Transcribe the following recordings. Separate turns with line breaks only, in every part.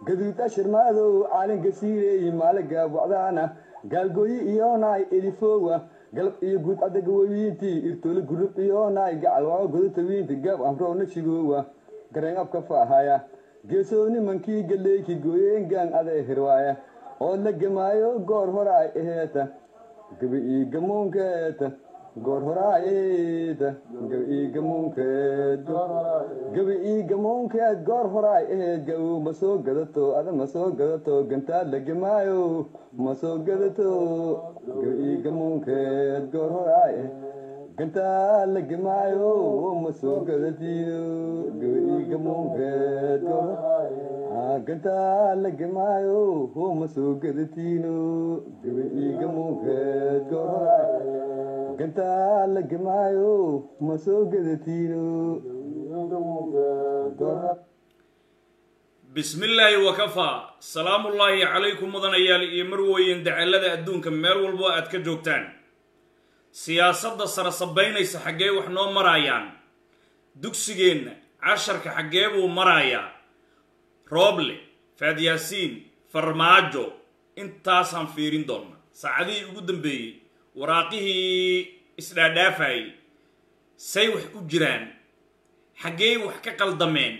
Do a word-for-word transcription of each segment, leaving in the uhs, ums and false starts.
gaduuta shirmaado caalin gasiiray maalaga wacdaana galgooyi iyo naay elifowa galab iyo guud adaga weynti irtoole gurub iyo naay gacalwaa godota weynti gaab amroona shigowa gareen abka faahaya geesooni mankii galeeki gooyeen gaan aday hirwaaya oo la gamaayo goor hore ay aheeta gabi ii gamoonkeeta goor hore ay aheeta gabi ii gamoonkeeta gabi ii gamoonkeed goor hore ay aheed gaw ma soo gadato ada ma soo gadato gantaad la gamaayo ma soo gadato gabi ii gamoonkeed goor hore ay gantaad la gamaayo ma soo gadatiyo gabi ii gamoonkeed goor gantaad la gamaayo ma soo gadatiino gabi ii gamoonkeed goor hore gantaad la gamaayo ma soo gadatiino
بسم الله وكفى سلام الله عليكم مدن ايال iyo marweyn dacalada adduunka meel walba aad ka joogtaan siyaasadda sara sabaynaysa xagee wax noo marayaan dugsigeena casharka xagee buu marayaa Roble Fadiyasiin Farmaajo intaasaan fiirin doona saacadii ugu dambeeyay waraaqihii isdhaadhaafay say wax u jiraan xagee wax ka qaldameen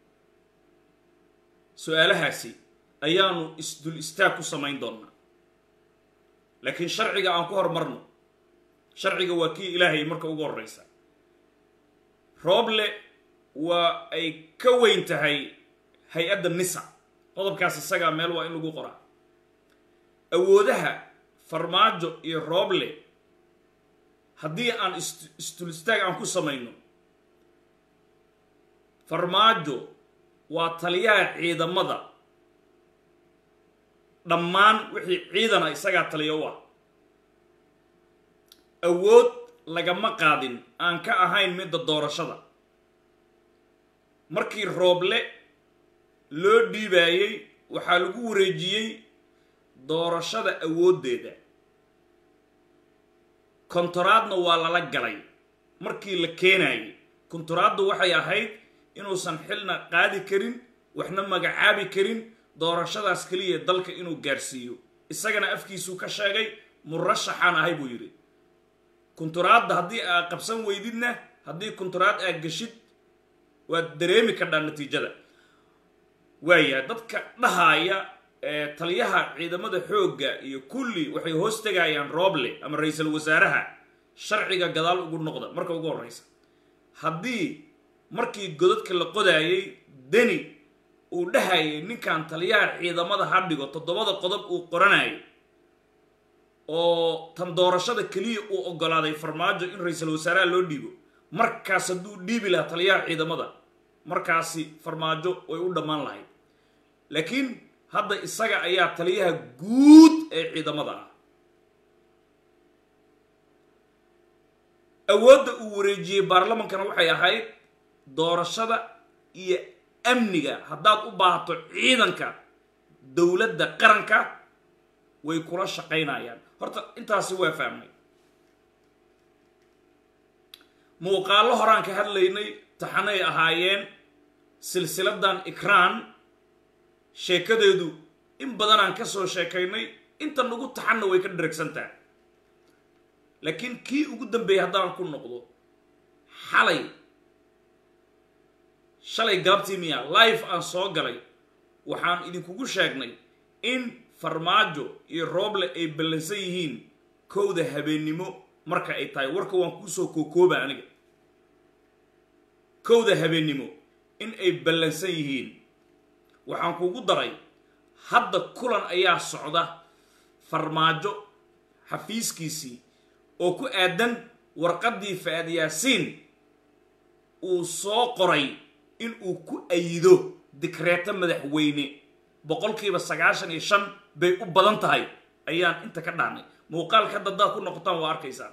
su'aalahaasi ayaanu isdul istaag ku samayn doonaa laakiin sharciga aan ku hormarno sharciga waa kii ilaahay marka ugu horeysa Roble waa ay ka weyn tahay hay-adda nisa qodobkaas isaga meel waa in lagu qoraa awoodaha Farmaajo iyo Roble haddii aan isdul istaag aan ku samayno Farmaajo waa taliyaha ciidamada dhammaan wixii ciidan ah isaga taliyo waa awood lagama qaadin aan ka ahayn midda doorashada markii Roble loo dhiibayay waxaa lagu wareejiyay doorashada awoodeeda kontaraadna waa lala galay markii la keenayay kontaraaddu waxay ahayd inuusan xilna qaadi karin waxna magacaabi karin doorashadaas kaliya dalka inuu gaarsiiyo isagana afkiisu ka sheegay murashaxan ahay buu yiri kontaraadda haddii aad qabsan weydidna haddii kontaraad aad gashid waa dareemi kartaa natiijada waaya dadka dhahaya ee taliyaha ciidamada xoogga iyo kulli waxay hoos tagayaan Roble ama ra'iisul wasaaraha sharciga gadaal ugu noqda marka ugu horeysa haddii markii godadka la qodaayay deni uu dhahayay ninkan taliyaha ciidamada hadhigo toddobada qodob uu qoranayay oo tan doorashada kaliya uu ogolaaday Farmaajo in ra'iisul wasaaraha loo dhiibo markaas hadduu dhiibi lahaa taliyaha ciidamada markaasi Farmaajo way u dhamaan lahayd laakiin hadda isaga ayaa taliyaha guud ee ciidamada ah awoodda uu wareejiyay baarlamankana waxay ahayd doorashada iyo amniga haddaad u baahato ciidanka dawladda qaranka way kula shaqaynayaan horta intaasi waa fahmay muuqaallo horaan ka hadlaynay taxanay ahaayeen silsiladan ikraan sheekadeedu in badan aan ka soo sheekaynay inta nagu taxanna way ka dheregsantaa laakiin kii ugu dambeeyay haddaan ku noqdo xalay shalay galabtii miya live aan soo galay waxaan idinkugu sheegnay in Farmaajo iyo Roble ay ballansan yihiin kowda habeennimo marka ay tahay warka waan ku soo kookooba aniga kowda habeennimo in ay ballansan yihiin waxaan kugu daray hadda kulan ayaa socda Farmaajo xafiiskiisii oo ku aadan warqadii Fadiyasiin uu soo qoray in uu ku ayido dikreeta madaxweyne boqolkiiba sagaashan iyo shan bay u badan tahay ayaan inta ka dhaanay muuqaalka dadda ku noqotaan waa arkaysaa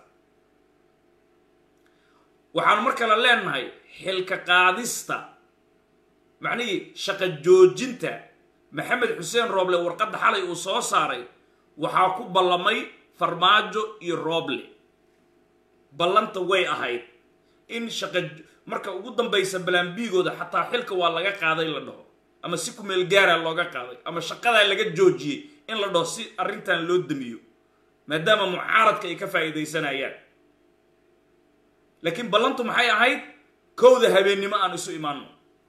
waxaan markale leenahay xilka qaadista macnihii shaqo joojinta Maxamed Xuseen Roble warqadda xalay uu soo saaray waxaa ku ballamay Farmaajo iyo Roble ballanta way ahayd in shaqo marka ugu dambaysa balaan biigooda xataa xilka waa laga qaaday la dhaho ama si ku meel gaara looga qaaday ama shaqadaa laga joojiyey in la dhaho si arrintan loo damiyo maadaama mucaaradka ay ka faa'iidaysanayaan laakiin ballantu maxay ahayd kowda habeennimo aan isu imaanno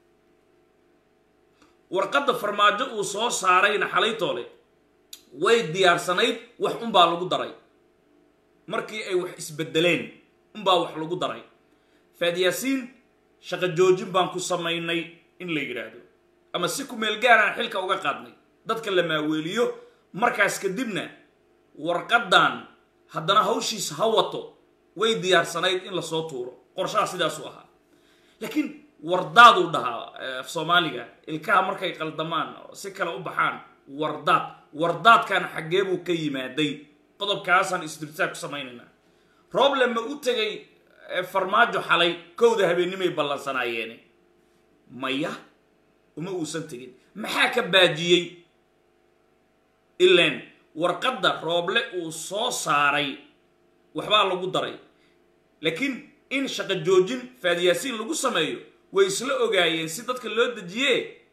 warqadda farmaajo uu soo saarayna xalaytoole way diyaarsanayd wax unbaa lagu daray markii ay wax isbedeleen unbaa wax lagu daray faad yaasiin shaqo joojin baan ku samaynay in la yidhaahdo ama si ku meel gaaraan xilka uga qaadnay dadka la maaweeliyo markaas kadibna warqadan haddana hawshiis ha wato way diyaarsanayd in lasoo tuuro qorshaha sidaasuu ahaa laakiin wardaaduu dhahaa af soomaaliga ilkaha markay qaldamaan si kale u baxaan wardaad wardaadkan xaggee buu ka yimaaday qodobkaasaan isdirtaag ku samaynaynaa problem ma u tegay farmaajo xalay kowda habeennimay ballansanaayeen maya uma uusan tegin maxaa ka baajiyey ileen warqadda rooble uu soo saaray waxbaa lagu daray laakiin in shaqo joojin faad yaasiin lagu sameeyo way isla ogaayeen si dadka loo dejiye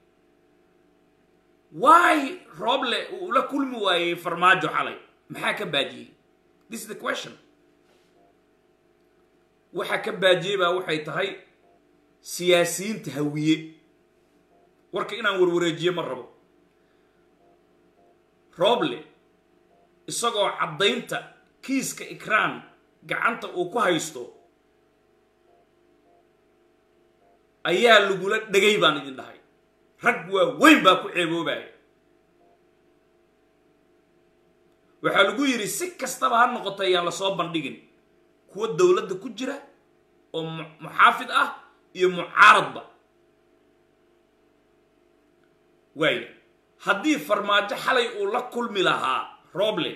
why rooble uu la kulmi waayey farmaajo xalay maxaa ka baajiyey this is the question waxa ka baajiyey baa waxay tahay siyaasiyiinta hawiye warka inaan warwareejiye ma rabo rooble isagoo caddaynta kiiska ikraan gacanta uu ku haysto ayaa lagula dhegay baan idin dhahay rag waa weyn baa ku ceeboobaya waxaa lagu yidhi si kastaba ha noqoto ayaan lasoo bandhigin kuwa dowladda ku jira oo muxaafid ah iyo mucaaradba waaya haddii farmaajo xalay uu la kulmi lahaa rooble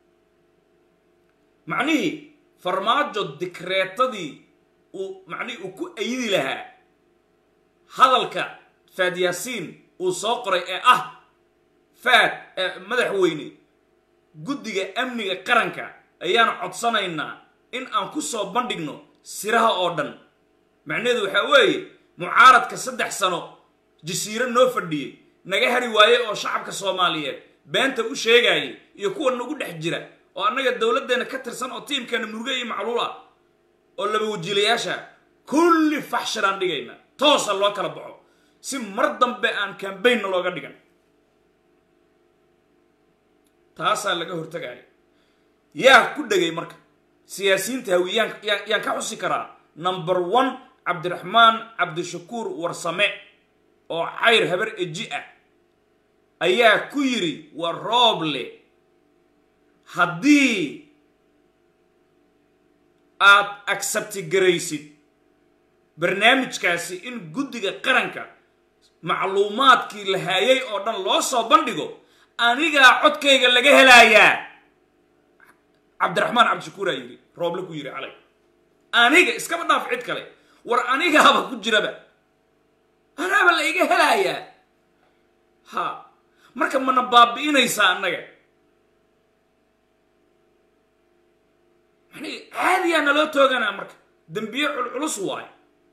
macnihii farmaajo dikreetadii uu macnihii uu ku ayidi lahaa hadalka faad yaasiin uu soo qoray ee ah faad madaxweyne guddiga amniga qaranka ayaanu codsanaynaa in aan ku soo bandhigno siraha oo dhan macnaheedu waxaa weeye mucaaradka saddex sano jasiiro noo fadhiyey naga hari waaye oo shacabka soomaaliyeed beenta u sheegayay iyo kuwa nagu dhex jira oo annaga dowladdeena ka tirsan oo tiimkeena muruge iyo macluul ah oo laba wajiilayaasha kulli faxshiraan dhigayna toosa loo kala baxo si mar dambe aan kambaynna looga dhigan taasaa laga hortagaya yaa ku dhegay marka siyaasiyiinta hawiyaan yaan ka xusi karaa number one cabdiraxmaan cabdishakuur warsame oo cayr habar eji ah ayaa ku yidhi waa rooble haddii aad accepti garaysid barnaamijkaasi in guddiga qaranka macluumaadkii la haayay oo dhan loo soo bandhigo anigaa codkayga laga helayaa cabdiraxmaan cabdishakuuraa yidhi rooble ku yidhi calay aniga iskaba dhaaf cid kale war anigaaba ku jiraba anaaba la iga helayaa ha marka mana baabi'inaysaa annaga yani caadiyaa naloo tooganaa marka dembiye culculus waayo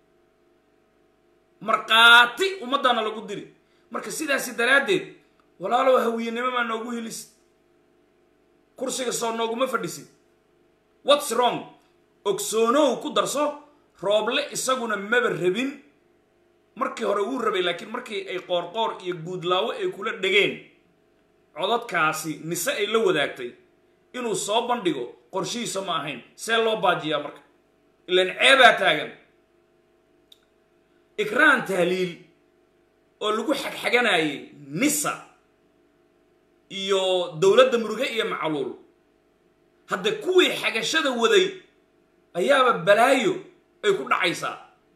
markhaati ummaddaana lagu diri marka sidaasi daraaddeed walaalow hawiyenimo maa noogu helisid kursiga soo nooguma fadhisid what's wrong ogsoonow ku darso rooble isaguna maba rabin markii hore wuu rabay laakiin markii ay qoorqoor iyo guudlaawo ay kula dhegeen codadkaasi nise ay la wadaagtay inuu soo bandhigo qorshihiisa ma ahayn see loo baajiyaa marka ilaan ceebaa taagan ikraan tahliil oo lagu xagxaganayay nisa iyo dowladda muruge iyo macluul hadda kuwii xagashada waday ayaaba balaayo ay ku dhacaysaa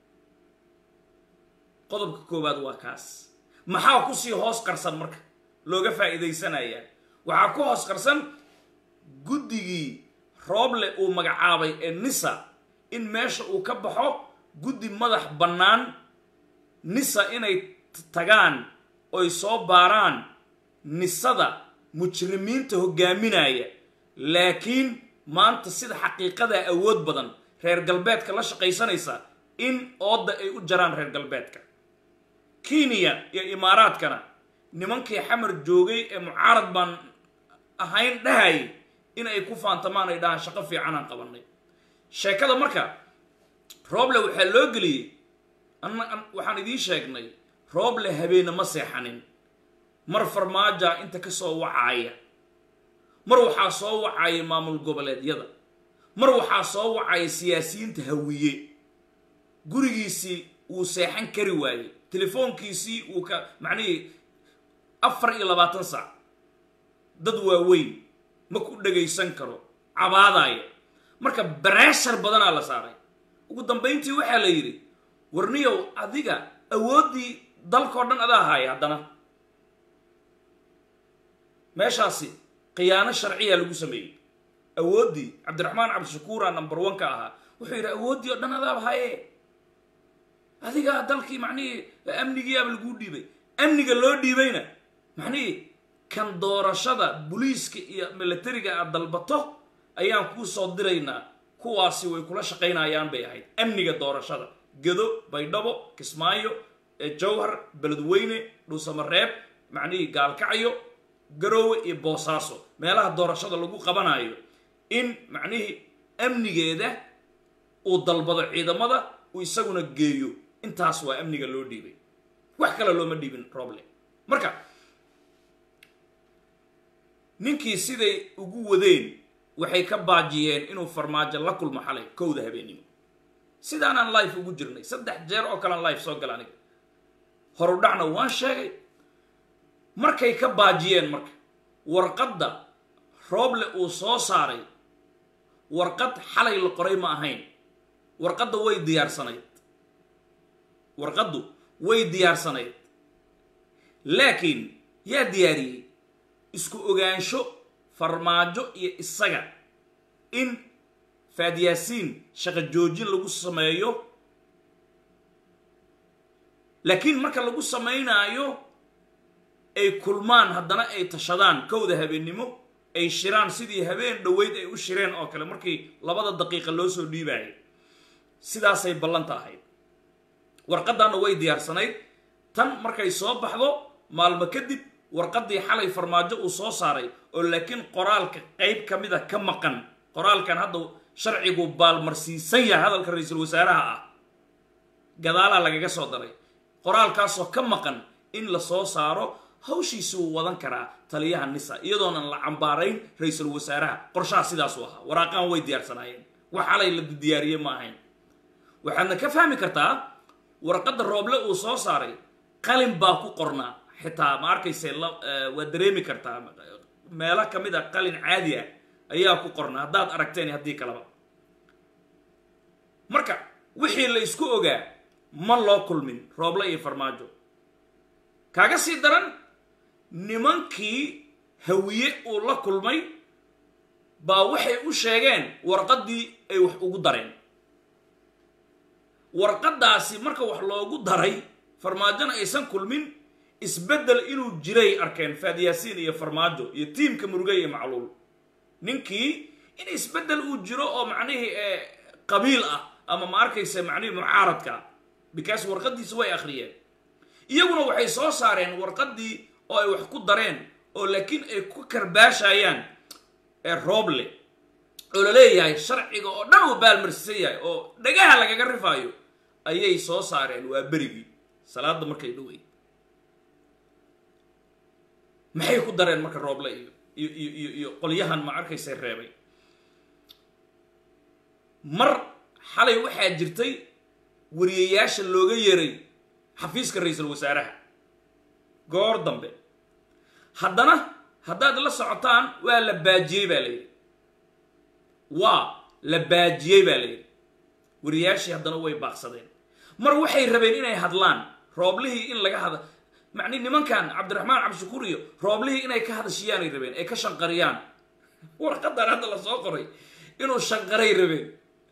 qodobka koowaad waa kaas maxaa ku sii hoos qarsan marka looga faa'iidaysanayaa waxaa ku hoos qarsan guddigii rooble uu magacaabay ee nisa in meesha uu ka baxo guddi madax bannaan nisa inay tagaan oy soo baaraan nisada mujrimiinta hogaaminaya laakiin maanta sida xaqiiqada awood badan reer galbeedka la shaqaysanaysa in ooda ay u jaraan reer galbeedka kenya iyo imaaraadkana nimankii xamar joogay ee mucaarad baan ahayn dhahay in ay ku faantamaan ay dhahaan shaqo fiican aan qabanay sheekada marka rooble waxaa loo geliyey waxaan idiin sheegnay rooble habeena ma seexanin mar farmaaja inta ka soo wacaaya mar waxaa soo wacaya maamul goboleedyada mar waxaa soo wacaya siyaasiyiinta hawiye gurigiisii uu seexan kari waayey telefoonkiisii uu ka macnihii afar iyo labaatan saac dad waaweyn ma ku dhagaysan karo cabaadaya marka bareeshar badanaa la saaray ugu dambayntii waxaa la yidhi warniyow adiga awooddii dalkao dhan adaa haaya haddana meeshaasi khiyaano sharciya lagu sameeyey awooddii cabdiraxmaan cabdishakuura number one ka ahaa wuxuu yidhi awooddii oo dhan adaaba haye adigaa dalkii macnihii amnigiiaba laguu dhiibay amniga loo dhiibayna macnihii kan doorashada booliiska iyo militariga aad dalbato ayaan kuu soo diraynaa kuwaasi way kula shaqaynayaan bay ahayd amniga doorashada gedo baydhabo kismaayo jawhar beledweyne dhuusamareeb macnihii gaalkacyo garoowe iyo boosaaso meelaha doorashada lagu qabanayo in macnihii amnigeeda uu dalbado ciidamada uu isaguna geeyo intaas waa amniga loo dhiibay wax kale looma dhiibin problem marka ninkii siday ugu wadeen waxay ka baajiyeen inuu farmaajo la kulmo xalay kowda habeenimo sidaanaan life ugu jirnay saddex jeer oo kalean life soo gala aniga horu dhacna waan sheegay markay ka baajiyeen marka warqadda rooble uu soo saaray warqad xalay la qoray ma ahayn warqadda way diyaarsanayd warqaddu way diyaarsanayd laakiin yaa diyaariyey isku ogaansho farmaajo iyo isaga in faadyaasiin shaqo joojin lagu sameeyo laakiin marka lagu samaynaayo ay kulmaan haddana ay tashadaan kowda habeennimo ay shiraan sidii habeen dhoweyd ay u shireen oo kale markii labada daqiiqa loo soo dhiibaayay sidaasay ballanta ahayd warqaddaana way diyaarsanayd tan markay soo baxdo maalmo kadib warqaddii xalay farmaajo uu soo saaray oo laakiin qoraalka qayb ka mid a ka maqan qoraalkan hadda sharcigu baalmarsiisan yahay hadalka ra-iisul wasaaraha ah gadaalaa lagaga soo daray qoraalkaasoo ka maqan in la soo saaro hawshiisi uu wadan karaa taliyaha nisa iyadoonan la cambaarayn ra-iisul wasaaraha qorshaha sidaasuu ahaa waraaqaan way diyaarsanaayeen wax xalay la diyaariyey ma ahayn waxaadna ka fahmi kartaa warqadda rooble uu soo saaray qalin baa ku qornaa xitaa ma arkayse waa dareemi kartaa meelo ka mid a qalin caadi ah ayaa ku qornaa haddaad aragteen haddii kaleba marka wixii la isku ogaa ma loo kulmin rooble iyo farmaajo kaaga sii daran nimankii hawiye uu la kulmay baa waxay u sheegeen warqaddii ay wax ugu dareen warqaddaasi marka wax loogu daray farmaajona aysan kulmin isbeddel inuu jiray arkeen faadyaasiin iyo farmaajo iyo tiimka muruge iyo macluul ninkii in isbeddel uu jiro oo macnihii qabiil ah ama ma arkaysa macnihii mucaaradka because warqaddiisi way akhriyeen iyaguna waxay soo saareen warqaddii oo ay wax ku dareen oo laakiin ay ku karbaashayaan ee rooble oo la leeyahay sharciga oo dhan uu baalmarsiisan yahay oo dhagaha lagaga rifaayo ayay soo saareen waa berigii salaada markay dhowey maxay ku dareen marka rooble iyo iyo iyo iyo qolyahan ma arkaysay reebay mar xalay waxaa jirtay wariyayaasha looga yeeray xafiiska ra-iisul wasaaraha goor dambe haddana haddaad la socotaan waa la baajiyey baa layidhi waa la baajiyey baa layidhi wariyayaashii haddana way baaqsadeen mar waxay rabeen inay hadlaan rooblihii in laga hada macni nimankan cabdiraxmaan cabdishakuur iyo rooblihii inay ka hadashiyaanay rabeen ay ka shanqariyaan warqadan hadda la soo qoray inuu shanqaray rabeen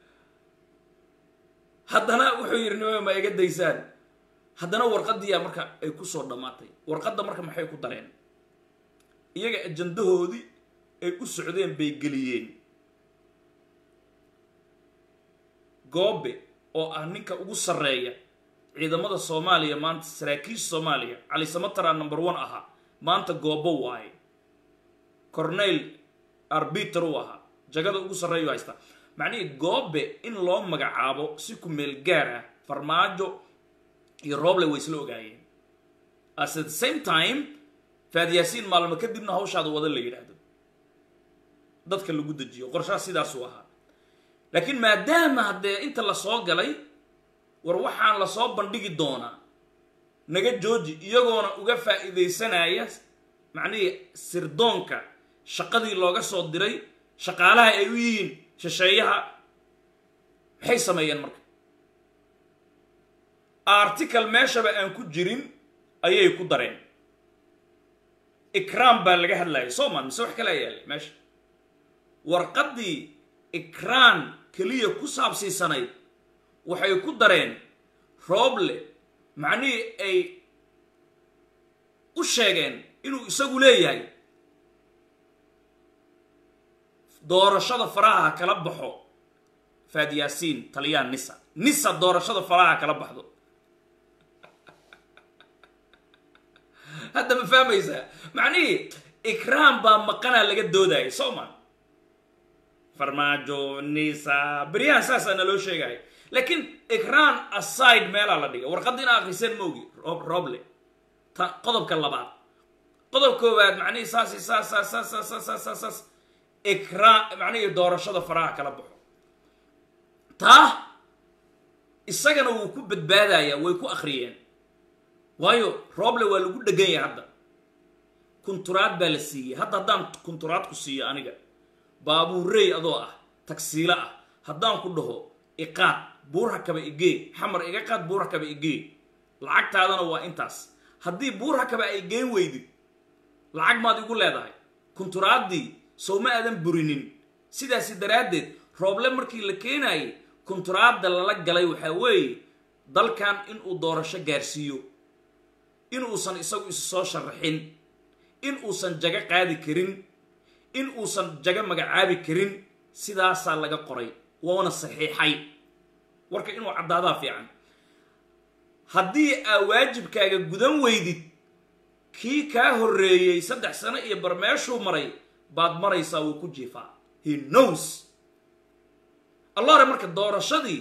haddana wuxuu yidhi nima ma iga daysaan haddana warqaddiiyaa marka ay ku soo dhammaatay warqadda marka maxay ku dareen iyaga ajandahoodii ay u socdeen bay geliyeen goobe oo ah ninka ugu sarreeya ciidamada Soomaaliya maanta saraakiisha Soomaaliya cali samatara number one aha maanta goobo waaye cornel arbiter u aha jagada ugu sareeyo haysta macni goobe in loo magacaabo si ku meel gaar ah farmaajo iyo Roble way isla ogaayeen at the same time Faad Yaasiin maalmo kadibna hawshaada wada la yiraahdo dadka lagu dajiyo qorshaha sidaas u ahaa laakiin maadaama hadee inta la soo galay war waxaan la soo bandhigi doonaa naga jooji iyagoona uga faa'iideysanaya macni sirdoonka shaqadii looga soo diray shaqaalaha ay u yihiin shisheeyaha maxay sameeyeen marka article meeshaba aan ku jirin ayay ku dareen ikraam baa laga hadlayay Soomaan mise wax kale yaal meesha warqadii ikraan kaliya ku saabsiisanay waxay ku dareen Roble macni ay u sheegeen inuu isagu leeyahay doorashada faraha kala baxo Faad Yaasiin taliyaan nisa nisa doorashada faraha kala baxdo hadda ma fahmaysa macni ikraam baa maqana laga dooday Soomaan farmaajo nisa bariyan saasana loo sheegay laakiin ikraan aside meela la dhigay warqadina akhrisan moogi Roble ta qodobka labaad qodob koowaad macni saasi saas saas saas saas saas ikraan macni doorashada faraha kala baxo ta isagana uu ku badbaadaya way ku akhriyeen waayo Roble waa lagu dhagan yahay hadda kunturaad baa la siiyay hadda hadaan kunturaad ku siiyo aniga baabuurey adoo ah taksiila ah hadaan ku dhaho iqaad buurha kaba igee xamar iga qaad buurha kaba igee lacagtaadana waa intaas haddii buurha kaba ay geen weydid lacag maad igu leedahay kunturaadii soo ma aadan burinin sidaasi daraadeed Roble markii la keenayay kunturaadda lala galay waxa weeye dalkan in uu doorasho gaarsiiyo in uusan isagu isu soo sharaxin in uusan jaga qaadi karin in uusan jaga magacaabi karin sidaas laga qoray waana saxiixay warka inuu cadaada fiican haddii aa waajibkaaga gudan weydid kii ka horeeyay saddex sano iyo barmeeshu maray baad maraysaa uu ku jiifaa he knows Allah marka doorashadii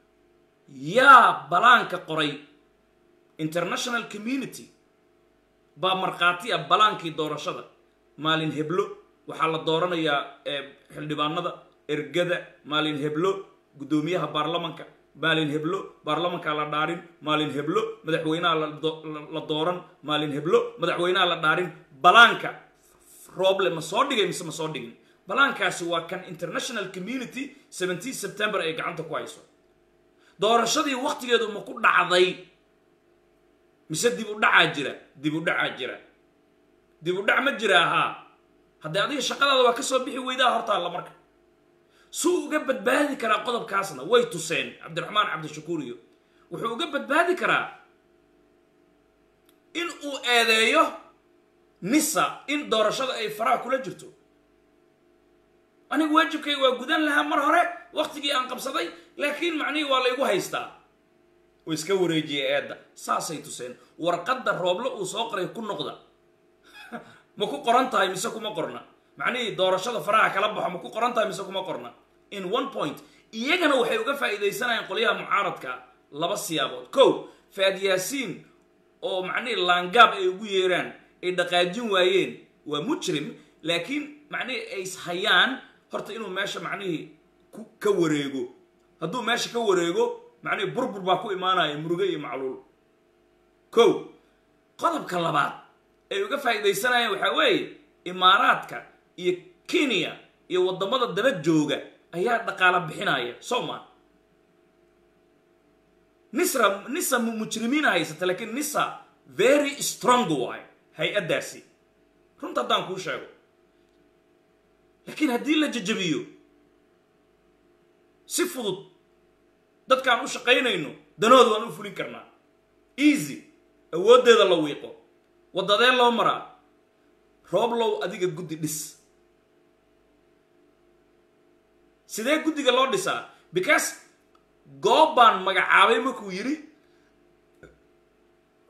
yaa balaanka qoray international community ba marqaati ah balaankii doorashada maalin heblo waxaa la dooranayaa xildhibaanada ergada maalin heblo gudoomiyaha baarlamanka maalin heblo baarlamanka la dhaarin maalin heblo madaxweynaha la dooran maalin heblo madaxweynaha la dhaarin balaanka Roble ma soo dhigay mise ma soo dhigin balaankaasi waa kan international community seventeen September ay gacanta ku hayso doorashadii waqtigeedu ma ku dhacday mise dib u dhaca jira dib u dhaca jira dib u dhac ma jira ha haddii adiga shaqadaada waa ka soo bixi weydaa horta la marka suu uga badbaadi karaa qodobkaasna way tuseen Cabdiraxmaan Cabdishakuur iyo wuxuu uga badbaadi karaa in uu eedeeyo nisa in doorashada ay faraha kula jirto anigu waajibkay waa gudan lahaa mar hore waqtigii aan qabsaday laakiin macni waa la igu haystaa oo iska wareejiyay eedda saasay tuseen warqadda Roble uu soo qoray ku noqda ma ku qoran tahay mise kuma qorna macni doorashada faraha kala baxo ma ku qoran tahay mise kuma qorna in one point iyagana waxay uga faa'iideysanayaan qoliyaha mucaaradka laba siyaabood kow Faad Yaasiin oo macni laangaab ay ugu yeeraan ay dhaqaajin waayeen waa mujrim laakiin macni ay hayaan horta inuu meesha macni ka wareego hadduu meesha ka wareego macni burbur baa ku imaanaya muruga iyo macluul kow qodobka labaad ay uga faa'iideysanayaan waxa weeye imaaraadka iyo Kenya iyo wadamada daba jooga ayaa dhaqaale bixinaya Soomaan nisra nisa mujrimiina haysata laakiin nisa very strong way hay-adaasi runta haddaan kuu sheego laakiin haddii la jajabiyo si fudud dadkaan u shaqaynayno danooda waan u fulin karnaa easy awoodeeda la wiiqo wadadee loo maraa Roblow adiga guddi dhis sidee guddiga loo dhisaa because goobaan magacaabay markuu yiri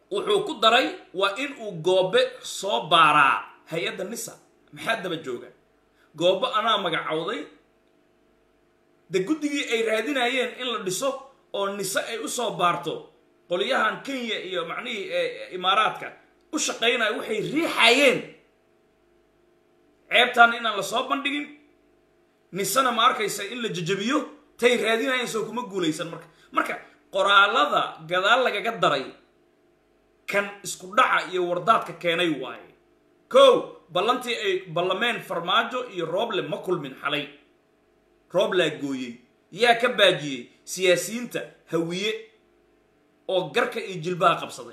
wuxuu ku daray waa in uu goobe soo baaraa hay-adda nisa. maxaa daba jooga? goobe anaa magacawday de guddigii ay raadinayeen in la dhiso oo nisa ay u soo baarto qolyahan Kenya iyo macnihii imaaraadka u shaqaynaya waxay riixayeen ceebtaan inaan la soo bandhigin. nisana ma arkaysa in la jajabiyo tay raadinayeen soo kuma guulaysan. marka marka qoraalada gadaal lagaga daray kan isku dhaca iyo wardaadka keenay waaye. kow ballantii ay ballameen Farmaajo iyo Roble ma kulmin xalay. Roble gooyey yaa ka baajiyey siyaasiyiinta hawiye oo garka iyo jilbaha qabsaday.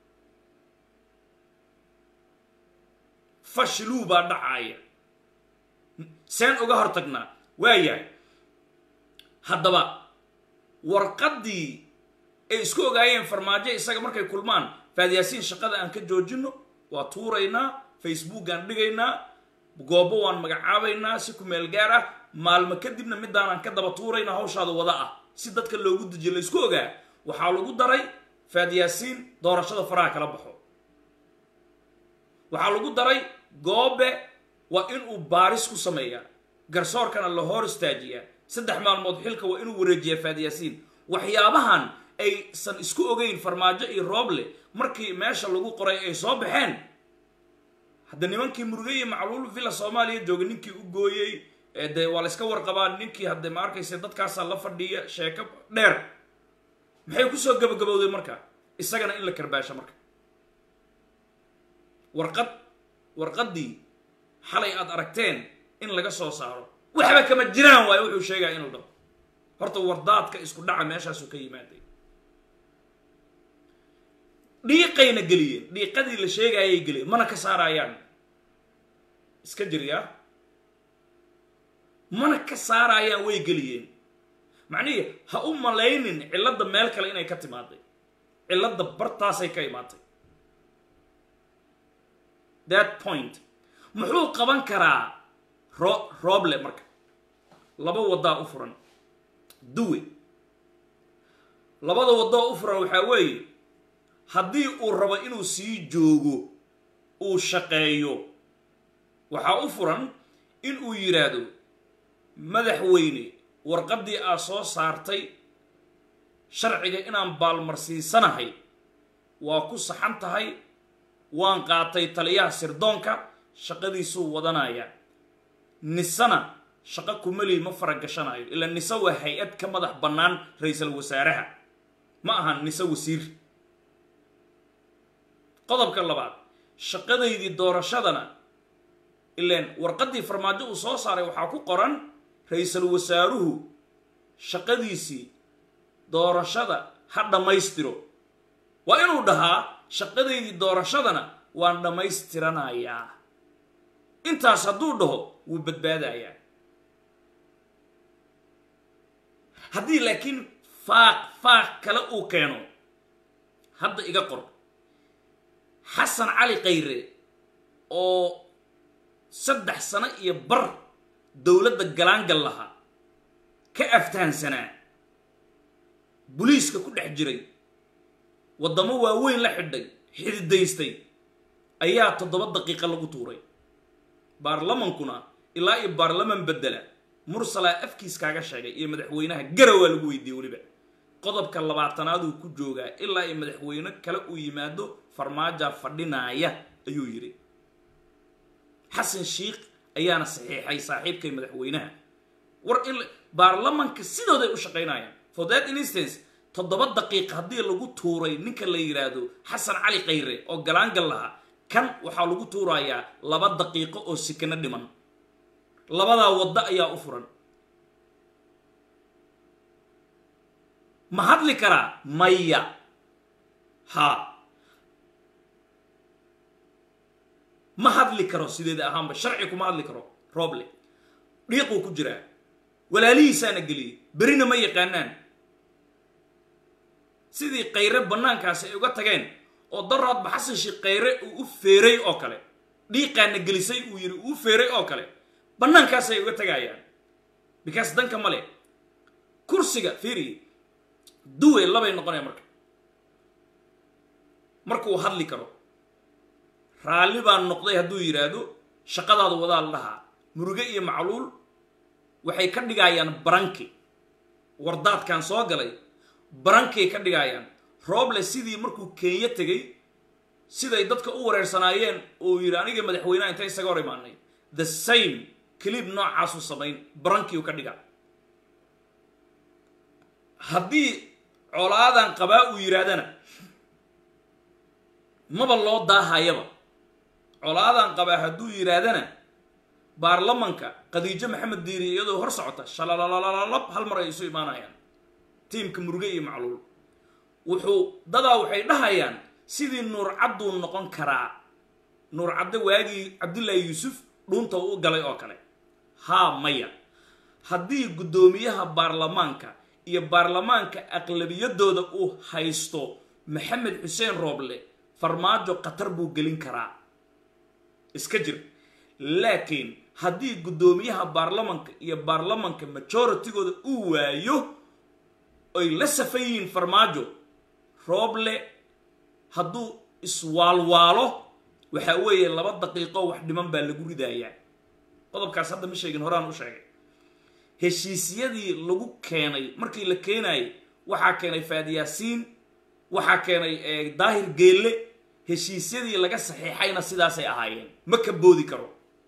fashiluu baa dhacaya. seen uga hortagnaa waayahay haddaba warqaddii ay isku ogaayeen Farmaajo isaga markay kulmaan Faad Yaasiin shaqada aan ka joojino waa tuuraynaa, facebookaan dhigaynaa, goobo waan magacaabaynaa si ku meel gaar ah, maalmo kadibna midaan ka daba tuuraynaa hawshaada wada ah si dadka loogu dejiyo la isku ogaa. waxaa lagu daray Faad Yaasiin doorashada faraha kala baxo. waxaa lagu daray goobe waa in uu baaris ku sameeyaa, garsoorkana la hor istaajiyaa, saddex maalmood xilka waa inuu wareejiyaa Faad Yaasiin. waxyaabahan aysan isku ogeyn Farmaajo iyo Roble markii meesha lagu qoray ay soo baxeen. hadda nimankii Murugay Macluul Villa Soomaaliya jooga ninkii u gooyey de waa la iska warqabaan. ninkii hadda ma arkaysa dadkaasa la fadhiya sheeko dheer. maxay ku soo gabagabowday marka isagana in la karbaasho. marka warqad warqaddii xalay aad aragteen in laga soo saaro waxba kama jiraan waayo wuxuu sheegaa inuu dhaho. horta wardaadka isku dhaca meeshaasuu ka yimaaday. dhiiqayna geliyeen, dhiiqadii la sheegayay geliyeen, mana ka saarayaan. iska jiryaa mana ka saarayaan way geliyeen. macnihii ha u malaynin cilladda meel kale inay ka timaaday. cilladda bartaasay ka imaatay. that point muxuu qaban karaa Roble marka? laba wadaa u furan duwe. labada wadaa u furan waxaa weeye haddii uu rabo inuu sii joogo uu shaqeeyo waxaa u furan in uu yiraahdo madaxweyne warqaddii aad soo saartay sharciga inaan baalmarsiisanahay waa ku saxan tahay, waan qaatay taliyaha sirdoonka shaqadiisuu wadanaya. nisana shaqo kumali ma faragashanayo ila nisa waa hay-ad ka madax bannaan ra-iisul wasaaraha ma ahan nisa wasiir. qodobka labaad shaqadaydii doorashadana ileen warqaddii Farmaajo uu soo saaray waxaa ku qoran ra-iisul wasaaruhu shaqadiisii doorashada ha dhammaystiro. waa inuu dhahaa shaqadaydii doorashadana waan dhammaystiranayaa. intaas hadduu dhaho wuu badbaadayaa. haddii laakiin faaq faaq kale uu keeno hadda iga qor xasan cali khayre oo saddex sano iyo bar dowladda galaangal lahaa ka aftahansanaa booliiska ku dhex jiray waddamo waaweyn la xidhay xididaystay ayaa toddoba daqiiqo lagu tuuray. baarlamankuna ilaa iyo baarlaman bedela mursala afkiis kaaga sheegay iyo madaxweynaha garawaa lagu weydiiyey. weliba qodobka labaatanaaduu ku joogaa ilaa iyo madaxweyne kale uu yimaado Farmaajo fadhinaaya ayuu yiri. xasan sheekh ayaana saxiixay saaxiibkay madaxweynaha war in baarlamanka sidooda ay u shaqaynayaan. for that instance toddoba daqiiq haddii lagu tuuray ninka la yiraahdo xasan cali khayre oo galaangal lahaa kan waxaa lagu tuurayaa laba daqiiqo oo sikana dhiman. labadaa wadda ayaa u furan. ma hadli karaa? maya. ha ma hadli karo sideeda ahaanba sharci kuma hadli karo. Roble dhiiquu ku jiraa, walaalihiisaana geliyey, berina ma yaqaanaan. sidii khayre bannaankaasi ay uga tageen oo daraadba xasan sheekh khayre uu u feeray oo kale, dhiiqaana gelisay uu yiri uu feeray oo kale, bannaankaasi ay uga tagayaan because danka male. kursiga fiiri duwe labay noqonaya marka markuu hadli karo raalli baan noqday hadduu yidhaahdo shaqadaadu wadaa la dhahaa muruge iyo macluul waxay ka dhigayaan baranki wardaadkan soo galay barankay ka dhigayaan rooble sidii markuu Kenya tegay siday dadka u wareersanaayeen oo yiri aniga madaxweynaha inta isaga hor imaanay the same clip noocaas u sameyn barankii ka dhiga haddii colaadan qabaa uu yiraahdana maba loo daahayaba colaadan qabaa hadduu yiraahdana baarlamanka Khadiija Maxamed Diiri iyadoo hor socota shalalalalalalab hal mar ay isu imaanayaan tiimka muruge iyo macluul wuxuu dadaa waxay dhahayaan sidii nuur caddu noqon karaa nuur cadde waagii Cabdullaahi Yuusuf dhunta uu galay oo kale ha maya haddii gudoomiyaha baarlamaanka iyo baarlamaanka aqlabiyadooda uu haysto Maxamed Xuseen Rooble farmaajo qatar buu gelin karaa iska jir laakiin haddii gudoomiyaha baarlamaanka iyo baarlamaanka majoritigooda uu waayo ay la safayin farmaajo Rooble hadduu iswaalwaalo waxa weeye laba daqiiqo wax dhiman baa lagu ridayaa qodobkaas hadda ma sheegin horaan u sheegay heshiisyadii lagu keenay markii la keenay waxa keenay Faadiyaasiin waxa keenay Daahir Geelle heshiisyadii laga saxiixayna sidaas ay ahaayeen ma ka boodi karo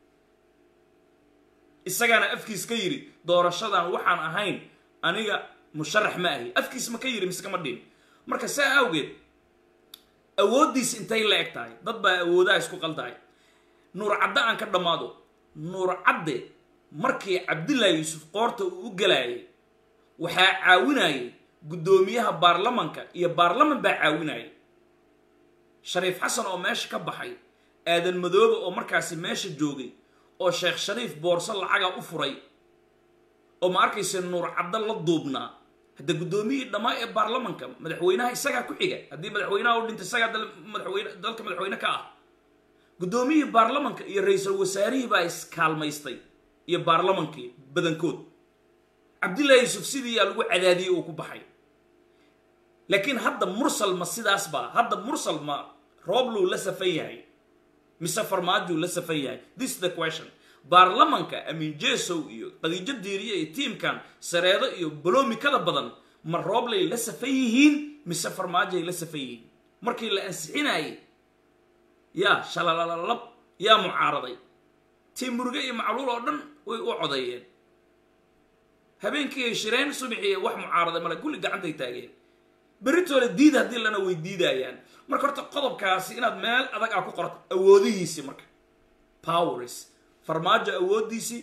isagana afkiis ka yiri doorashadan waxaan ahayn aniga musharax ma ahi afkiis ma ka yiri mise kama dhin marka saa awgeed awoodiis intay la egtahay dad baa awoodaa isku qaldaay nuur cadde aan ka dhamaado nuur cadde markii Cabdullaahi Yuusuf qoorta uu u galayay waxa caawinayay gudoomiyaha baarlamaanka iyo baarlamaan baa caawinayay Shariif Xasan oo meesha ka baxay aadan madoobe oo markaasi meesha joogay oo Sheekh Shariif boorso lacaga u furay oo ma arkaysa nuur cadde la duubnaa hada gudoomiye dhamaa ee baarlamaanka madaxweynaha isaga ku xiga hadii madaxweynaha uu dhinto isaga madaxweyne dalka madaxweyne ka ah gudoomiye baarlamaanka iyo ra'iisul wasaarihi baa iskaalmaystay iyo baarlamaankii badankood Cabdullaahi Yuusuf sidii yaa lagu cadaadiyay oo ku baxay laakiin hadda mursal ma sidaas ba hadda mursal ma Roble la safay yahay mise farmaajo la safay yahay this is the question baarlamaanka Amin Jeesow iyo Khadiija Diiriye iyo tiimkan sareedo iyo baloomi kala badan ma Roble la safay yihiin mise farmaajo la safay yihiin markii la ansixinay ya shalalalab ya mucaaraday tiim muruge iyo macluul oo dhan way u codayeen habeenkii shireen subaxii wax mucaaraday mala kulli gacantay taageen beritoole diid hadii lana way diidayaan marka horta qodobkaasi inaad meel adag ah ku qorto awoodihiisa marka powers farmaajo awoodiisi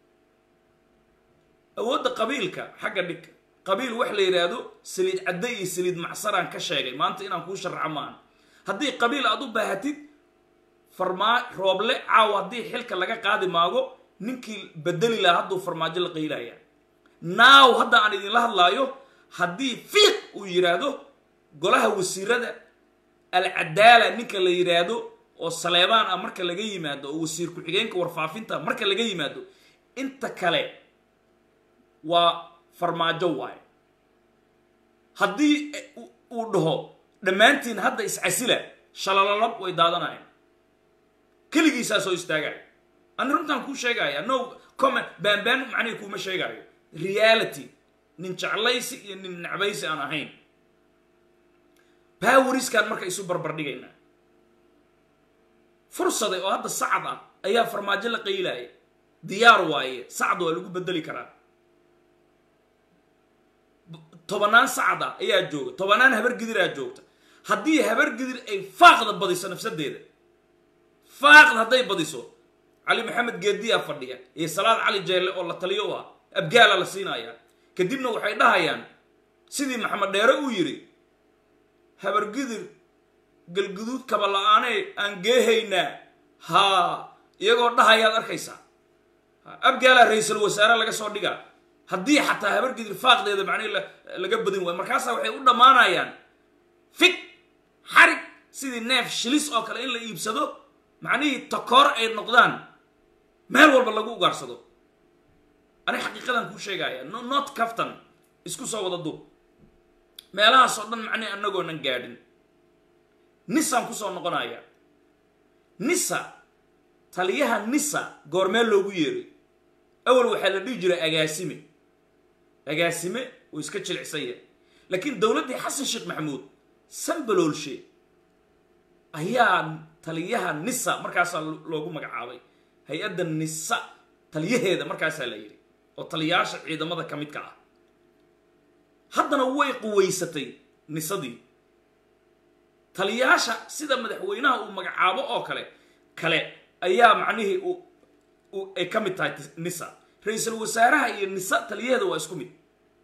awoodda qabiilka xagga dhig qabiil wax la yiraahdo saliid cadday iyo saliid macsaran ka sheegay maanta inaan ku sharxo maan haddii qabiil aad u baahatid farmaa Rooble caaw haddii xilka laga qaadi maago ninkii bedeli lahaa hadduu farmaajo la qiilaya naaw hadda aan idin la hadlaayo haddii fiiq uu yiraahdo golaha wasiirada al-cadaala ninka la yiraahdo oo Saleebaan ah marka laga yimaado oo wasiir ku xigeenka warfaafinta marka laga yimaado inta kale waa farmaajo waay haddii uu dhaho dhamaantiin hadda iscasila shalalalab way daadanayaan kaligiisa soo istaagay aan runtan ku sheegaya no comment baan baan macni kuma sheegayo reality nin jeclaysi iyo nin nacbaysi aan ahayn poweriskan marka isu barbar dhigayna fursada oo hadda sacad ah ayaa farmaajo la qiilay diyaar waaye sacad waa lagu bedeli karaa tobanaan sacad ah ayaa jooga tobanaan habar gidir ah joogta haddii habar gidir ay faaqda badiso nafsadeeda faaqda haday badiso Ali Maxamed Geediya fadhiya iyo Salaad Cali Jeelle oo la taliyo ah abgaala la siinaya kadibna waxay dhahayaan sidii Maxamed Dheere uu yiri habar gidir galguduud kaba la'aanay aan geehayna ha iyagoo dhahayaad arkaysa abgaala ra'iisul wasaare laga soo dhiga haddii xataa habar gidir faaqdeeda macnii laga badin way markaas waxay u dhamaanayaan fik xarig sidii neef shilis oo kale in la iibsado macnii takoor ay noqdaan meel walba lagu ugaarsado ani xaqiiqadan ku sheegaya not kaftan isku soo wada dub meelahaas oo dhan macnii annagoo nan gaadhin nisaan kusoo noqonaya nisa taliyaha nisa goormee loogu yeeray awal waxaa la dhihi jiray agaasime agaasime uu iska jilicsan yahay laakiin dowladdii xasan sheekh maxamuud sanbaloolshe ayaa taliyaha nisa markaasaa loogu magacaabay hay-adda nisa taliyaheeda markaasaa la yidhi oo taliyaasha ciidamada ka midka ah haddana way quwaysatay nisadii taliyaasha sida madaxweynaha uu magacaabo oo kale kale ayaa macnihii ay ka mid tahay nisa ra-iisul wasaaraha iyo nisa taliyaheeda waa isku mid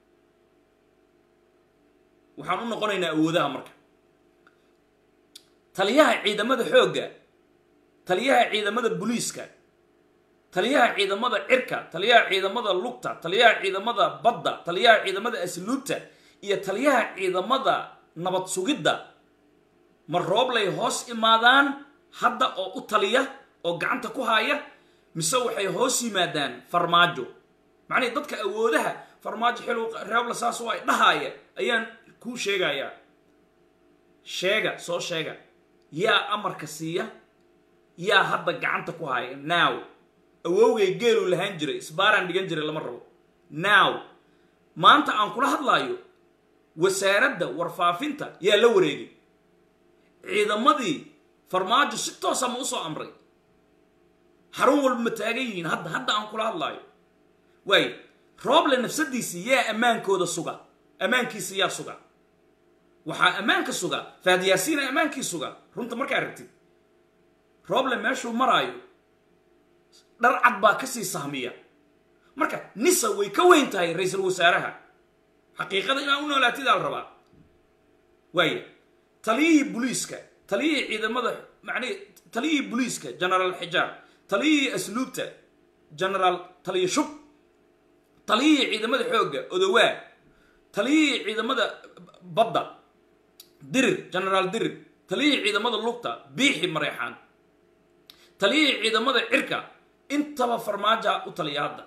waxaan u noqonaynaa awoodaha marka taliyaha ciidamada xoogga taliyaha ciidamada booliiska taliyaha ciidamada cirka taliyaha ciidamada lugta taliyaha ciidamada badda taliyaha ciidamada asluubta iyo taliyaha ciidamada nabad sugidda ma rooblay hoos imaadaan hadda oo u taliya oo gacanta ku haya mise waxay hoos yimaadaan farmaajo macnihii dadka awoodaha farmaajo xil rooble saas oo ay dhahaaya ayaan kuu sheegayaa sheega soo sheega yaa amarka siiya yaa hadda gacanta ku haya now awowgay geeluu lahaan jiray isbaaraan dhigan jiray lama rabo now maanta aan kula hadlaayo wasaaradda warfaafinta yaa la wareegay ciidamadii farmaajo si toosa ma usoo amray xarun walba ma taagan yihiin hadda hadda aan kula hadlaayo waayo rooble nafsadiisii yaa ammaankooda suga ammaankiisa yaa suga waxaa ammaanka suga faadiyaasiina ammaankii suga runta markaa aragtid rooble meeshuu maraayo dhar cad baa kasii sahmiya marka nisa way ka weyn tahay ra-iisul wasaaraha xaqiiqada inaa u noolaatidaa la rabaa waayo taliyihii booliiska taliyihii ciidamada macnihi taliyihii booliiska generaal xijaar taliyihii asluubta generaal taliya shub taliyihii ciidamada xoogga odowaa taliyihii ciidamada badda dirir generaal dirir taliyihii ciidamada lugta biixi mareexaan taliyihii ciidamada cirka intaba farmaaja u taliya hadda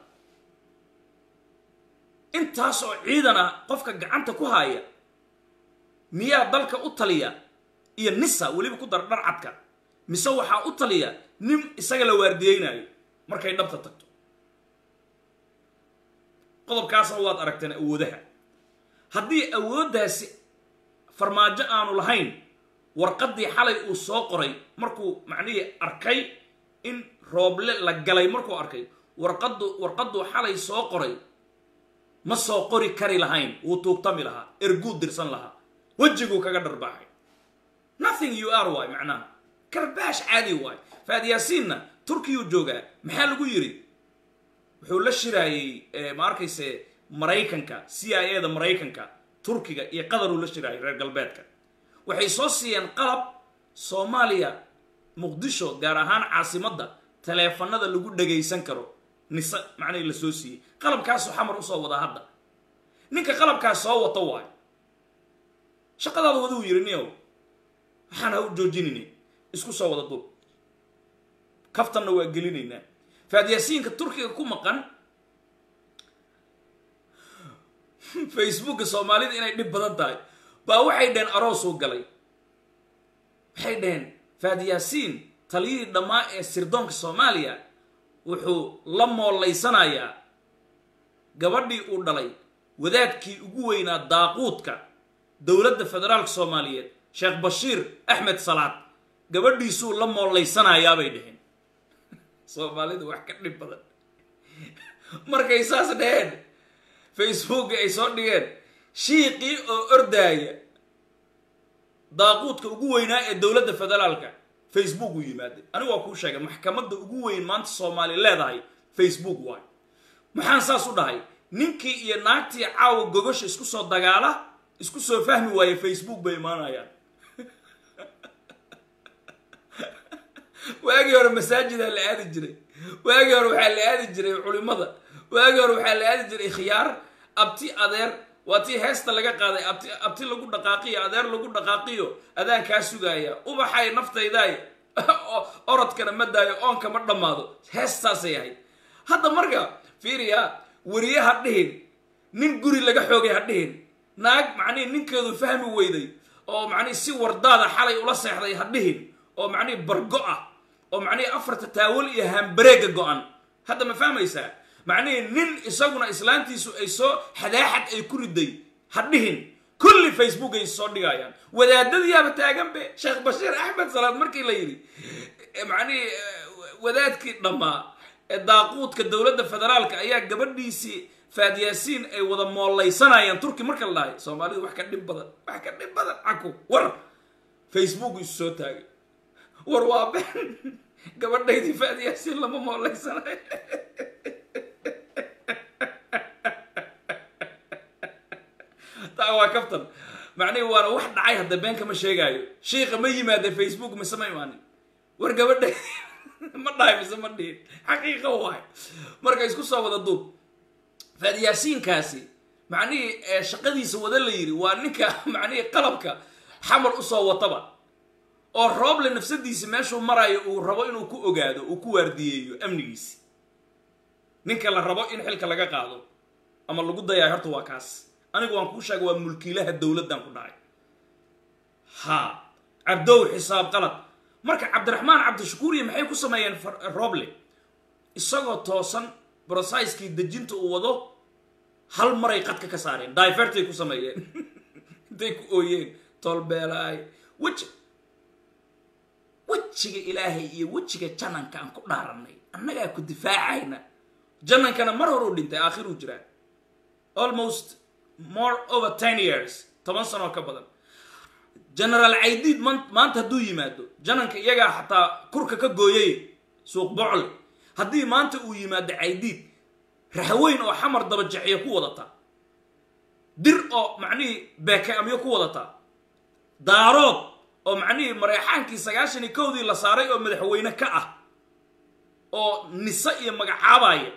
intaas oo ciidana qofka gacanta ku haya miyaa dalka u taliya iyo nisa weliba ku dar dhar cadka mise waxaa u taliya nin isaga la waardiyeynayo markay dhabta tagto qodobkaasna waad aragteen awoodaha haddii awooddaasi farmaajo aanu lahayn warqaddii xalay uu soo qoray markuu macnihii arkay in rooble la galay markuu arkay warqaddu warqadduu xalay soo qoray ma soo qori kari lahayn wuu tuugtami lahaa erguu dirsan lahaa wejiguu kaga dharbaaxay nothing you are waay macnaha karbaash caadi waay faadiyaasiinna turkiyuu joogaa maxaa lagu yidhi wuxuu la shiraayey ma arkayse maraykanka c i a da maraykanka turkiga iyo qadaruu la shiraayay reer galbeedka waxay soo siiyeen qalab soomaaliya muqdisho gaar ahaan caasimadda taleefanada lagu dhagaysan karo nisa macnihii la soo siiyey qalabkaasoo xamar usoo wadaa hadda ninka qalabkaas soo wato waayo shaqadaada waduu yidhi niyow waxaan ha u joojinayna isku soo wada dub kaftanna waa gelinaynaa faadiyaasiinka turkiga ku maqan facebooka soomaalida inay dhib badan tahay baa waxay dhaheen aroosuu galay waxay dhaheen faadiyaasiin taliyihii dhammaa ee sirdoonka soomaaliya wuxuu la moolaysanayaa gabadhii uu dhalay wadaadkii ugu weynaa daaquudka dowladda federaalka soomaaliyeed sheekh bashiir axmed salaad gabadhiisuu la moolaysanayaabay dhaheen soomaalida wax ka dhib badan markay saas dhaheen facebooka ay soo dhigeen shiiqii oo ordaaya daaquudka ugu weynaa ee dowladda federaalka facebook uu yimaaday anigu waa kuu sheegay maxkamadda ugu weyn maanta soomaaliya leedahay facebook waay maxaan saas u dhahay ninkii iyo naagtii caawa gogosha isku soo dagaala isku soo fahmi waaye facebook bay imaanayaan waagii hore masaajidaa la aadi jiray waagii hore waxaa la aadi jiray culimada waagii hore waxaa la aadi jiray khiyaar abti adeer waa tii heesta laga qaaday abti abti lagu dhaqaaqiyo adeer lagu dhaqaaqiyo adaan kaa sugaaya ubaxay naftaydaay orodkana ma daayo oonka ma dhammaado heestaasay ahayd hadda marka fiiriya weriye ha dhihin nin guri laga xoogay ha dhihin naag macnihi ninkeedu fahmi weyday oo macnii si wardaada xalay ula seexday hadhihin oo macnii bargo ah oo macnii afarta taawal iyo hambareega go-an hadda ma fahmaysaa macnii nin isaguna islaantiisu ay soo xadaaxad ay ku riday hadhihin kulli facebook ay soo dhigayaan wadaadadiyaaba taagan be sheekh bashiir axmed salaad markii la yidhi macnii wadaadkii dhammaa ee daaquudka dowladda federaalka ayaa gabadhiisii faad yaasiin ay wada moollaysanayaan turki marka la dhahay soomaalidu wax ka dhib badan wax ka dhib badan caku war facebook isu soo taagay war waa been gabadhaydii faad yaasiin lama moolaysanayo taa waa kaftan macnihi waana wax dhacay hadda been kama sheegaayo shiika ma yimaada facebook mise ma imaanin war gabadha ma dhahay mise ma dhihin xaqiiqa waay marka isku soo wada duub faad yaasiinkaasi macnihii shaqadiisa wada la yidhi waa ninka macnihii qalabka xamar usoo wataba oo rooble nafsadiisi meeshuu marayo uu rabo inuu ku ogaado uu ku waardiyeeyo amnigiisi ninka la rabo in xilka laga qaado ama lagu dayaa horta waa kaas anigu waan kuu sheega waa mulkiilaha dowladdan ku dhacay ha cabdow xisaab qalad marka cabdiraxmaan cabdishakuuriye maxay ku sameeyeen rooble isagoo toosan brosaiskii dejinta uu wado hal maray qadka ka saareen divertay ku sameeyeen intay ku ooyeen tolbeelaay weji wejiga ilaahay iyo wejiga jananka aan ku dhaaranay annagaa ku difaacayna janankana mar hor u dhintay aakhiruu jiraa almost more over ten years toban sanoo ka badan general caydiid maanta hadduu yimaado jananka iyagaa xataa kurka ka gooyay suuq bocle haddii maanta uu yimaado caydiid raxweyn oo xamar dabajaciyo ku wadataa dir oo macnihii beeke amyo ku wadataa daarood oo macnihii mareexaankii sagaashan iyo kowdii la saaray oo madaxweyne ka ah oo nise iyo magacaabaya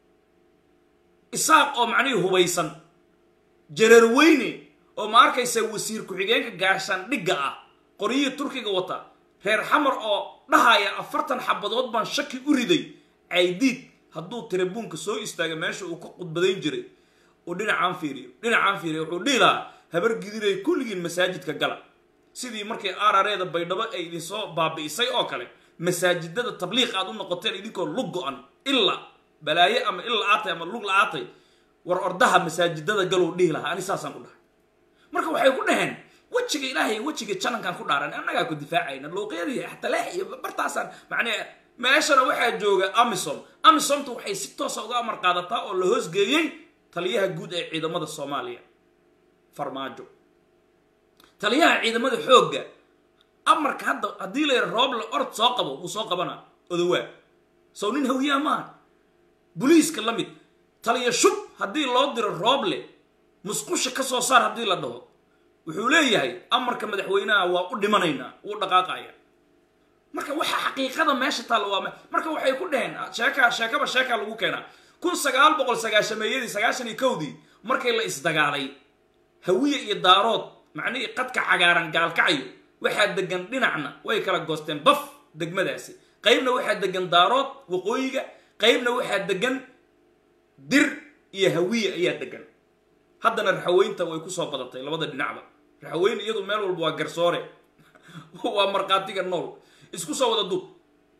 isaaq oo macnihii hubaysan jareerweyne oo ma arkaysa wasiir ku-xigeenka gaashaan dhigga ah qoryihii turkiga wata reer xamar oo dhahaya afartan xabadood baan shaki u riday caydiid hadduu tirabuunka soo istaaga meesha uu ka qudbadayn jiray oo dhinacaan fiiriyo dhinacaan fiiriyo wuxuu dhihi lahaa habar gidiray kulligiin masaajidka gala sidii markay aarareeda baydhabo ay idinsoo baabi'isay oo kale masaajidada tabliiq aad u noqoteen idinkoo lug go-an ilaa balaaye ama illa aatay ama lug la-aatay war ordaha masaajidada galuu dhihi lahaa ani saasaan ku dhahay marka waxay ku dhaheen wejiga ilaahay wejiga janankaan ku dhaaran annagaa ku difaacayna luuqyadii xataleex iyo bartaasaan macnee meeshana waxaa jooga amisom amisomtu waxay si toosa uga amar qaadataa oo la hoosgeeyey taliyaha guud ee ciidamada soomaaliya farmaajo taliyaha ciidamada xoogga amarka hadda haddii la yara rooble orod soo qabo wuu soo qabanaa odawaa sow nin hawiyaa maaha boliiska la mid taliya shub haddii loo diro rooble musqusha ka soo saar haddii la dhaho wuxuu leeyahay amarka madaxweynaha waa u dhimanaynaa wuu dhaqaaqaya marka waxa xaqiiqada meesha taal waa marka waxay ku dhaheen sheeka sheekaba sheeka lagu keenaa kun sagaal boqol sagaashameeyadii sagaashan iyo kowdii markay la isdagaalay hawiye iyo daarood macnihii qadka cagaaran gaalkacayo waxaa degan dhinacna way kala goosteen baf degmadaasi qaybna waxaa degan daarood waqooyiga qaybna waxaa degan dir iyo hawiye ayaa degan haddana raxaweynta way ku soo badatay labada dhinacba raxaweyn iyadu meel walba waa garsoore waa markhaatiga nool isku soo wada dub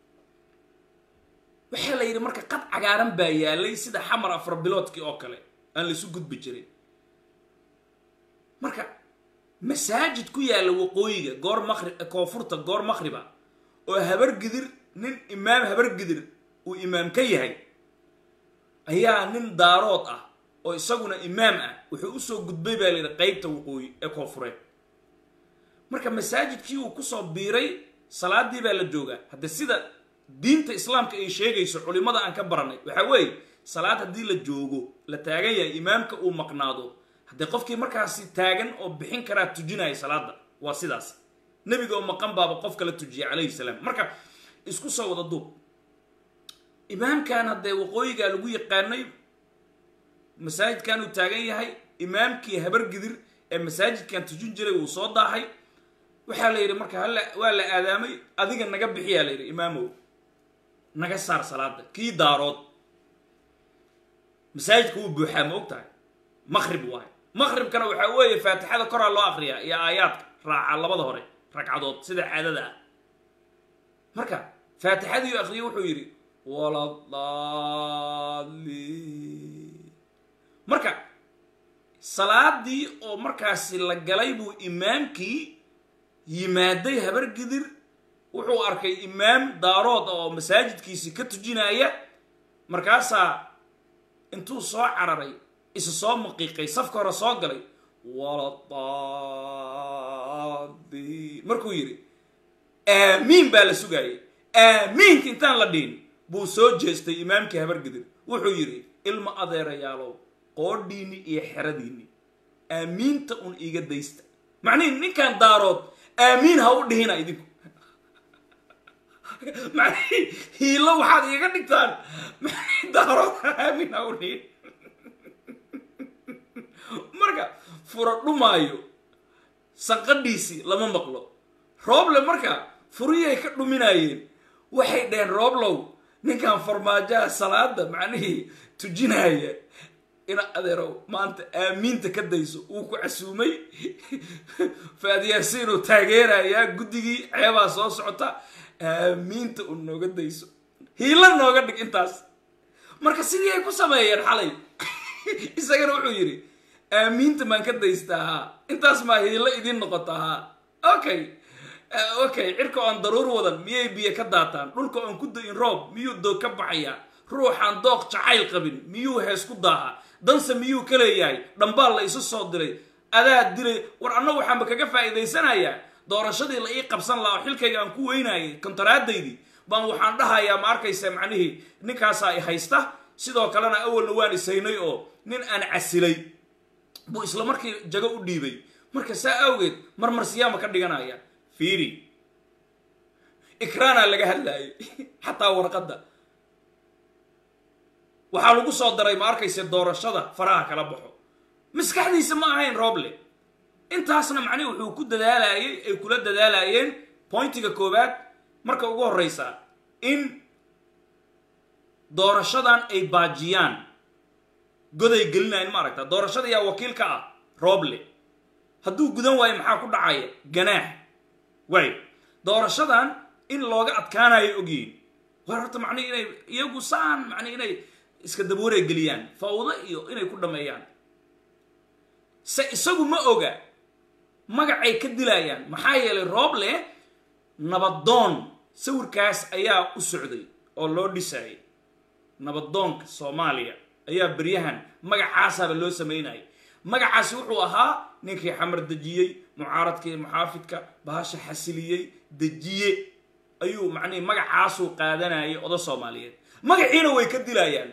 waxaa la yidhi marka qad cagaaran baa yaalay sida xamar afar biloodkii oo kale aan la isu gudbi jirin marka masaajid ku yaalla waqooyiga goor maqrib koonfurta goor maqriba oo habar gidir nin imaam habar gidir uu imaam ka yahay ayaa nin daarood ah oo isaguna imaam ah wuxuu usoo gudbay baa layidhi qaybta waqooyi ee koonfureed marka masaajidkii uu kusoo biiray salaadii baa la joogaa hadde sida diinta islaamka ay sheegayso culimada aan ka baranay waxaa weeye salaad haddii la joogo la taagan yahay imaamka uu maqnaado haddee qofkii markaasi taagan oo bixin karaa tujinaya salaada waa sidaas nebiga oo maqan baaba qofka la tujiyay calayhi salaam marka isku soo wada duub imaamkan haddee waqooyigaa lagu yaqaanay masaajidkan uu taagan yahay imaamkii habar gidir ee masaajidkan tujin jiray wuu soo daahay waxaa la yidhi marka halla waa la aadaamay adiga naga bixiyaa la yidhi imaamow naga saar salaada kii daarood masaajidka wuu buuxaa ma og tahay maqrib waayo maqribkana waxaa weeye faatixada koraa loo akriyaa iyo aayaadka raaca labada hore ragcadood sida caadada ah marka faatixadii akhriyo wuxuu yidhi waladaalliin marka salaadii oo markaasi la galay buu imaamkii yimaaday habargidir wuxuu arkay imaam daarood oo masaajidkiisii ka tujinaya markaasaa intuu soo cararay isa soo muqiiqay safka hore soo galay waladaalliin markuu yidhi aamiin baa la sugaayay aamiinka intaan la dhihin buu soo jeestay imaamkii habargidir wuxuu yidhi ilma adeerayaalow qoodhiinni iyo xeradiinni aamiinta un iiga daysta macnihi ninkan daarood aamiin ha u dhihina idinku macnihi hiilo waxaad iiga dhigtaan macnihi daarood aamiin ha u dhihin marka fura dhumaayo sanqadhiisii lama maqlo rooble marka furiyay ka dhuminaayeen waxay dheheen rooblow ninkan farmaajaha salaada macnihii tujinaaya ina adeerow maanta aamiinta ka dayso uu ku casuumay faadyaasiinuu taageerayaa guddigii ceebaa soo socota aamiinta u nooga dayso hiila nooga dhig intaas marka sidii ay ku sameeyeen xalay isagana wuxuu yidhi aamiinta maan ka daystaa haa intaas maa hiilo idiin noqota haa okay okay cirka oon daruur wadan miyay biyo ka daataan dhulka oon ku da-in roob miyuu doog ka baxayaa ruuxaan dooq jacayl qabin miyuu hees ku daaha danse miyuu ka leeyahay dhambaal la isu soo diray adaa dilay war anna waxaanba kaga faa'iidaysanayaa doorashadii la ii qabsan laha oo xilkayga aan ku weynaayay kontaraadaydii baan waxaan dhahayaa ma arkaysa macnihii ninkaasaa i haysta sidoo kalena awalna waan ishaynay oo nin aan casilay buu isla markii jago u dhiibay marka saa awgeed marmarsiyaama ka dhiganaya fiiri ikraanaa laga hadlaayay xataa warqadda waxaa lagu soo daray ma arkaysa doorashada faraha kala baxo maskaxdiisa ma ahayn rooble intaasna macnihi wuxuu ku dadaalayay ay kula dadaalayeen pointiga koowaad marka ugu horreysa in doorashadan ay baajiyaan goday gelinayn ma aragta doorashada yaa wakiil ka ah rooble hadduu gudan waayo maxaa ku dhacaya ganaax way doorashadan in looga adkaanayo ogyihiin war horta macnihi inay iyagu saan macnihi inay iska daboorey geliyaan fawdo iyo inay ku dhameeyaan se isagu ma oga magacay ka dilayaan maxaa yeelay rooble nabadoon sawirkaas ayaa u socday oo loo dhisayay nabadoonka soomaaliya ayaa beryahan magacaasaaba loo samaynayay magacaasi wuxuu ahaa ninkii xamar dejiyey mucaaradkii muxaafidka bahasha xasiliyey dejiye ayuu macnihi magacaasuu qaadanayay oda soomaaliyeed magaciina way ka dilayaan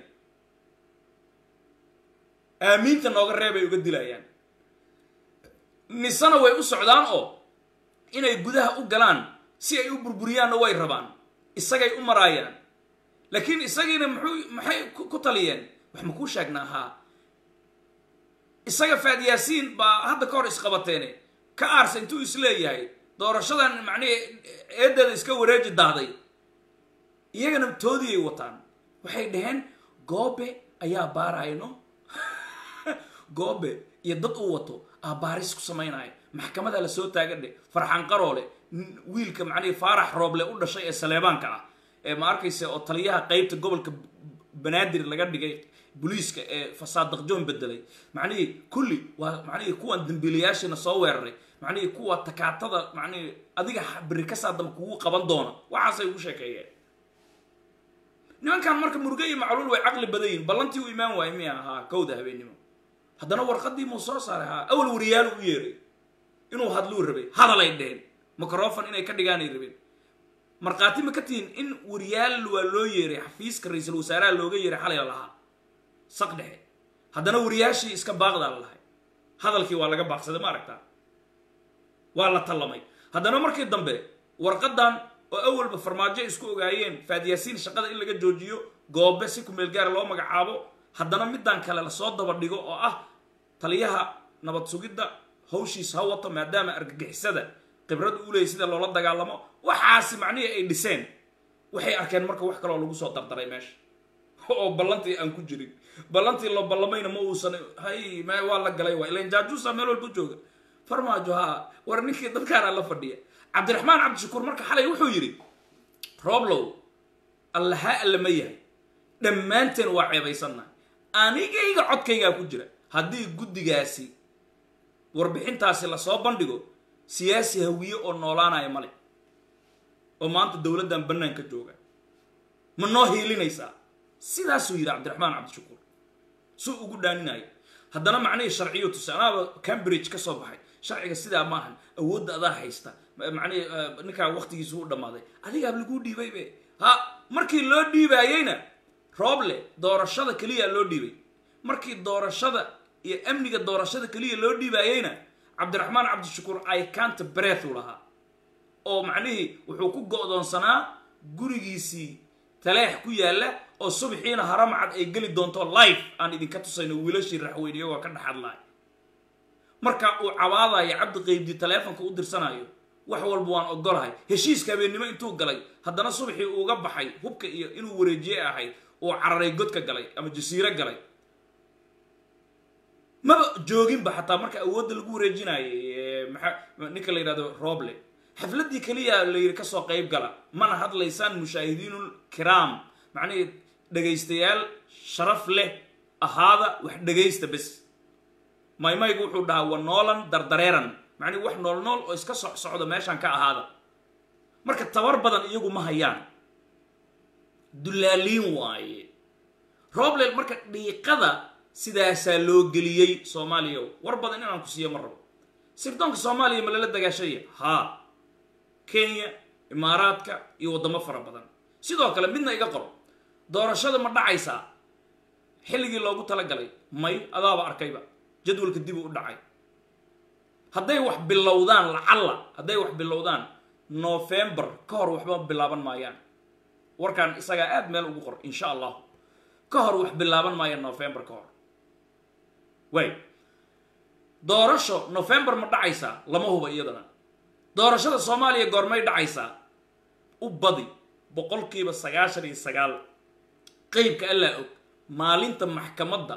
aamiinta nooga reebay uga dilayaan nisana way u socdaan oo inay gudaha u galaan si ay u burburiyaanna way rabaan isagay u maraayaan laakiin isagiina muxuu maxay ku taliyeen wax ma kuu sheegnaa haa isaga faadyaasiin baa hadda ka hor isqabateene ka aarsa intuu isleeyahay doorashadan macnihi eedeeda iska wareeji dahday iyagana toodiyay wataan waxay dhaheen goobe ayaa baarayno goobe iyo dad uu wato aabaaris ku samaynaya maxkamada la soo taagadhe farxan qaroole wiilka macnihi faarax rooble u dhashay ee saleebaanka ah ee ma arkaysa oo taliyaha qaybta gobolka banaadir laga dhigay booliiska ee fasaad daqjoon bedelay macnihi kulli waa macnihi kuwan dambiilayaashina soo weeraray macnihi kuwa takaatada macnihi adiga beri ka saadam kugu qaban doona waxaasay ugu sheekeeyeen nimankan marka muruge iyo macluul way caqli badan yihiin ballantii u imaan waayay miya ahaa kowda habeennimo haddana warqadii muu soo saaray haa awal wariyaal u yeeray inuu hadluu rabay hadalay dheheen microfon inay ka dhigaanay rabeen markhaati ma ka tihiin in wariyaal waa loo yeeray xafiiska ra-iisul wasaaraha looga yeeray xalay lahaa saq dhexe haddana wariyaashii iska baaqdaa la lahay hadalkii waa laga baaqsaday ma aragtaa waa la tallamay haddana markii dambe warqadan oo awalba farmaajo isku ogaayeen faadyaasiin shaqada in laga joojiyo goobe si kumeel gaara loo magacaabo haddana middan kale lasoo daba dhigo oo ah taliyaha nabad sugidda hawshiis ha wato maadaama argagixisada khibrad u leeyay sida loola dagaalamo waxaasi macnihii ay dhiseen waxay arkeen marka wax kaloo lagu soo dardaray meesha oo ballantii aan ku jirin ballantii loo ballamayna ma uusan hay ma waa la galay waa ilaan jaajuusa meel walba jooga farmaajo haa war ninkii dadkaana la fadhiya cabdiraxmaan cabdishakuur marka xalay wuxuu yidhi rooblow allaha alla ma yahay dhammaanteen waa ceebaysannahay anigayga codkaygaa ku jira haddii guddigaasi warbixintaasi lasoo bandhigo siyaasi hawiye oo noolaanaya male oo maanta dowladdan bannaanka jooga ma noo hiilinaysaa sidaasuu yidhi cabdiraxmaan cabdishakuur suu ugu dhaaninaya haddana macnihii sharciyo tusa anaaba cambridge ka soo baxay sharciga sidaa maahan awoodda adaa haysta macnihii ninkaa waqtigiisu u dhammaaday adigaab laguu dhiibay be ha markii loo dhiibaayeyna rooble doorashada keliya loo dhiibay markii doorashada iyo amniga doorashada keliya loo dhiibaayeyna cabdiraxmaan cabdishakuur ay can't breath u lahaa oo macnihii wuxuu ku go'doonsanaa gurigiisii taleex ku yaalla oo subaxiina haramcad ay geli doonto life aan idinka tusayno wiilashii raxweyne iyagoo ka dhaxadlaay marka uu cabaadaya cabdi qaybdi taleefonka u dirsanayo wax walba waan ogolahay heshiiska habeennimo intuu galay haddana subaxii uuga baxay hubka iyo inuu wareejiye ahayd oo cararay godka galay ama jasiiro galay maba jooginba xataa marka awoodda lagu wareejinayay maxaa ninka la yidhahdo roble xafladdii keliya la yidhi kasoo qayb gala mana hadlaysaan mushaahidiinul kiraam macnihii dhegaystayaal sharaf leh ahaada wax dhegaysta bes maymaygu wuxuu dhahaa wa noolan dardareeran macnihi wax nool nool oo iska soc socdo meeshaan ka ahaada marka tabar badan iyagu ma hayaan dullaaliin waaye roble marka dhiiqada sidaasaa loo geliyey soomaaliya war badan inaan ku siiyo ma rabo sirdoonka soomaaliya ma lala dagaashaya haa kenya imaaraadka iyo waddamo fara badan sidoo kale midna iga qor doorashada ma dhacaysaa xilligii loogu talagalay may adaaba arkayba jadwalka dib u dhacay hadday wax bilowdaan lacalla hadday wax bilowdaan november ka hor waxba bilaaban maayaan warkaan isagaa aad meel ugu qor insha allah ka hor wax bilaaban maayaan november ka hor way doorasho november ma dhacaysaa lama huba iyadana doorashada soomaaliya goormay dhacaysaa u badi boqolkiiba sagaashan iyo sagaal qeybka allaa og maalinta maxkamadda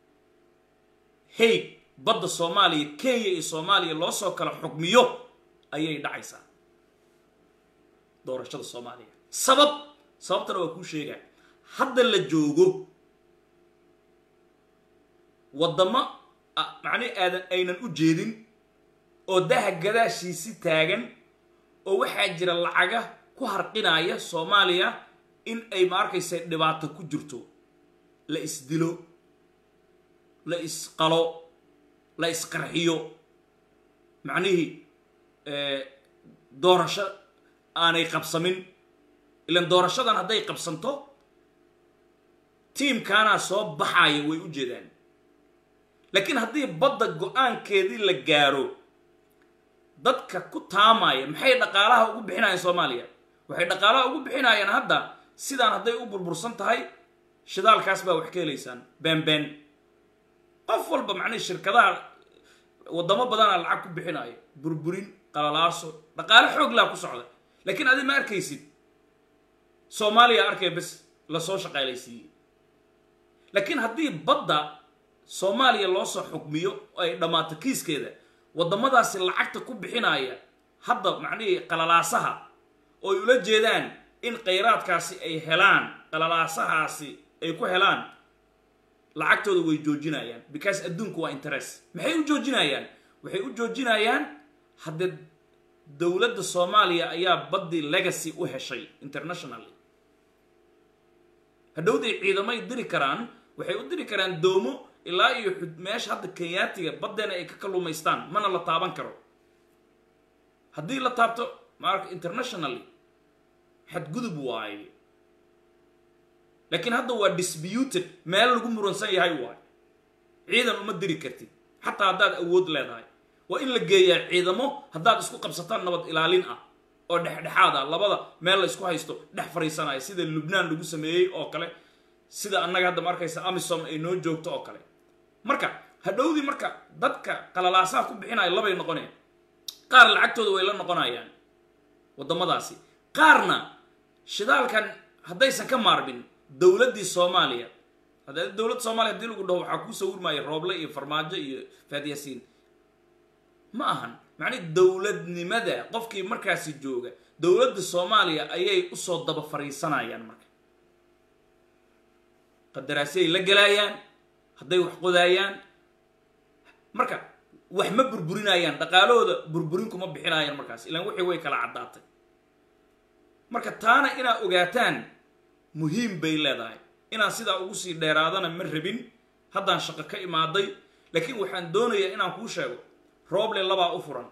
hague badda soomaaliya kenya iyo soomaaliya loo soo kala xukmiyo ayay dhacaysaa doorashada soomaaliya sabab sababtana waa kuu sheegaa hadda la joogo waddamo macnihi aadan aynan u jeedin oo daha gadaashiisi taagan oo waxaa jira lacaga ku harqinaya soomaaliya in ay ma arkaysa dhibaato ku jirto la isdilo la isqalo la isqarxiyo macnihii doorasho aanay qabsamin ilan doorashadan hadday qabsanto tiimkaanaa soo baxaya way u jeedaan laakiin haddii badda go-aankeedii la gaaro dadka ku taamaya maxay dhaqaalaha ugu bixinayaan soomaaliya waxay dhaqaalaha ugu bixinayaan hadda sidaan hadday u burbursan tahay shidaalkaas baa wax ka helaysaan beenbeen qof walba macnihi shirkadaha waddamo badanaa lacag ku bixinaya burburin qalalaaso dhaqaale xoog laa ku socda laakiin adi ma arkaysid soomaaliya arkay bes lasoo shaqaalaysiiyey laakiin haddii badda soomaaliya loo soo xukmiyo ay dhammaato kiiskeeda waddamadaasi lacagta ku bixinaya hadda macnihii qalalaasaha oo ay ula jeedaan in khayraadkaasi ay helaan qalalaasahaasi ay ku helaan lacagtooda way joojinayaan because adduunku waa interest maxay u joojinayaan waxay u joojinayaan haddee dowladda soomaaliya ayaa baddii legacy u heshay internationally hadhowday ciidamay diri karaan waxay u diri karaan doomo ilaa iyo meesha hadda kenyaatiga baddeena ay ka kalluumaystaan mana la taaban karo haddii la taabto maarka internationally xadgudub waaye laakiin hadda waa disputed meel lagu muransan yahay waaye ciidan uma diri kartid xataa haddaad awood leedahay waa in la geeyaa ciidamo haddaad isku qabsataan nabad ilaalin ah oo dhexdhexaad ah labada meel la isku haysto dhex fariisanaya sida lubnaan lagu sameeyey oo kale sida annaga hadda ma arkaysa amisom ay noo joogto oo kale marka hadhowdii marka dadka qalalaasaha ku bixinaya labay noqonayaan qaar lacagtooda way la noqonayaan waddamadaasi qaarna shidaalkan haddaysan ka maarmin dowladdii soomaaliya hadda dowladda soomaaliya hadii lagu dhaho waxaa kuu sawirmaya rooble iyo farmaajo iyo faadyaasiin ma ahan macni dowladnimada qofkii markaasi jooga dowladda Soomaaliya ayay u soo daba fariisanayaan marka qadaraasay la galayaan hadday wax qodayaan marka wax ma burburinayaan dhaqaalooda burburin kuma bixinayaan markaas ilaan wixii way kala cadaatay marka taana ina ogaataan muhiim bay leedahay inaan sida ugu sii dheeraadana ma rabin haddaan shaqo ka imaaday laakiin waxaan doonayaa inaan kuu sheego Roble laba u furan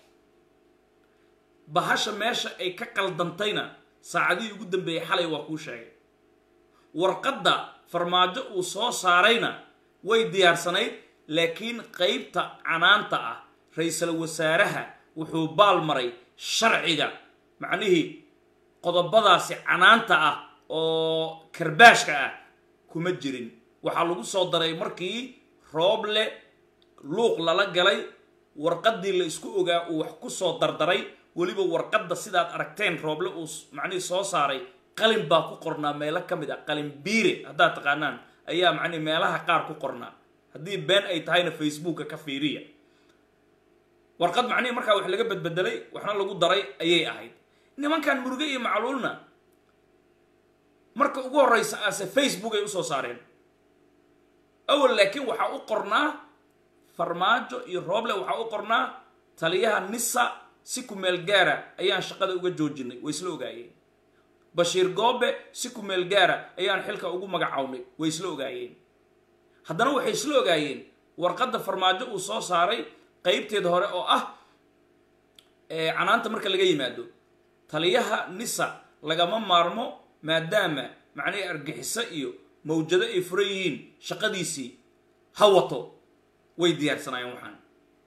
bahasha meesha ay ka qaldantayna saacadii ugu dambeeyay xalay waa kuu sheegay warqadda farmaajo uu soo saarayna way diyaarsanayd laakiin qaybta canaanta ah ra'iisul wasaaraha wuxuu baal maray sharciga macnihi qodobadaasi canaanta ah oo karbaashka ah kuma jirin waxa lagu soo daray markii Roble luuq lala galay warqadii la isku ogaa uu wax ku soo dardaray waliba warqadda sidaad aragteen Roble uu macni soo saaray qalin baa ku qornaa meelo kamid ah qalin biire hadda taqaanaan ayaa macni meelaha qaar ku qornaa hadii been ay tahayna Facebook ka fiiriya warqad macni marka wax laga badbedelay waxna lagu daray ayay ahayd nimankan muruga iyo macluulna marka ugu horeysa aase Facebook ay u soo saareen awal laakiin waxa u qornaa farmaajo iyo Roble waxa u qornaa taliyaha nisa si ku meel gaara ayaan shaqada uga joojinay way isla ogaayeen Bashir Goobe si ku meel gaara ayaan xilka ugu magacawnay way isla ogaayeen haddana waxay isla ogaayeen warqadda farmaajo uu soo saaray qaybteeda hore oo ah ee canaanta marka laga yimaado taliyaha nisa lagama maarmo maadaama macni argixisa iyo mawjado ay furayiin shaqadiisii hawato way diyaarsanayeen waxaan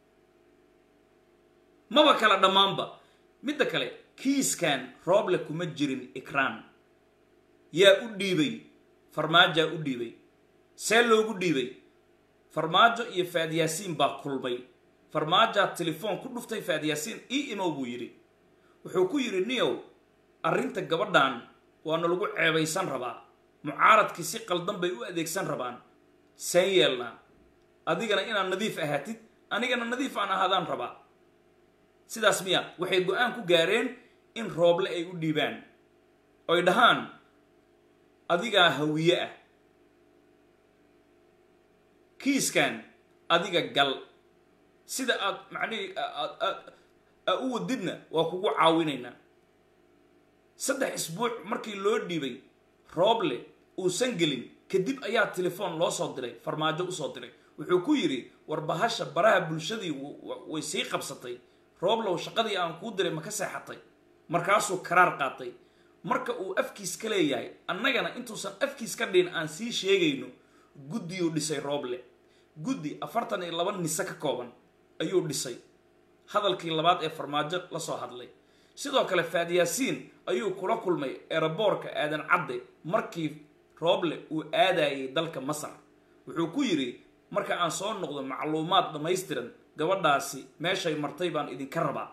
maba kala dhamaanba midda kale kiiskan Roble kuma jirin ikraan yaa u dhiibay farmaajo u dhiibay see loogu dhiibay farmaajo iyo Faad Yaasiin baa kulmay farmaajo telefoon ku dhuftay Faad Yaasiin ii imow buu yiri wuxuu ku yiri niyow arrinta gabadhan waana lagu ceebaysan rabaa mucaaradkii si qaldan bay u adeegsan rabaan seen yeelna adigana inaan nadiif ahaatid anigana nadiif aan ahaadaan rabaa sidaas miya waxay go'aan ku gaareen in Roble ay u dhiibaan oo dhahaan adiga hawiye ah kiiskan adiga gal sida aad macni u wadidna waa kugu caawinayna saddex isbuuc markii loo dhiibay Roble uu san gelin kadib ayaa telefoon loo soo diray farmaajo u soo diray wuxuu ku yiri war bahasha baraha bulshadii way sii qabsatay Roble shaqadii aan ku diray ma ka seexatay markaasuu karaar qaatay marka uu afkiis ka leeyahay annagana intuusan afkiis ka dhin aan sii sheegayno guddi uu dhisay Roble guddi afartan iyo laba nisa ka kooban ayuu dhisay hadalkii labaad ee farmaajo la soo hadlay sidoo kale Faad Yaasiin ayuu kula kulmay airportka aadan cadde markii Roble uu aadayay dalka Masar wuxuu ku yiri marka aan soo noqdo macluumaad dhameystiran gabadhaasi meeshay martay baan idin ka rabaa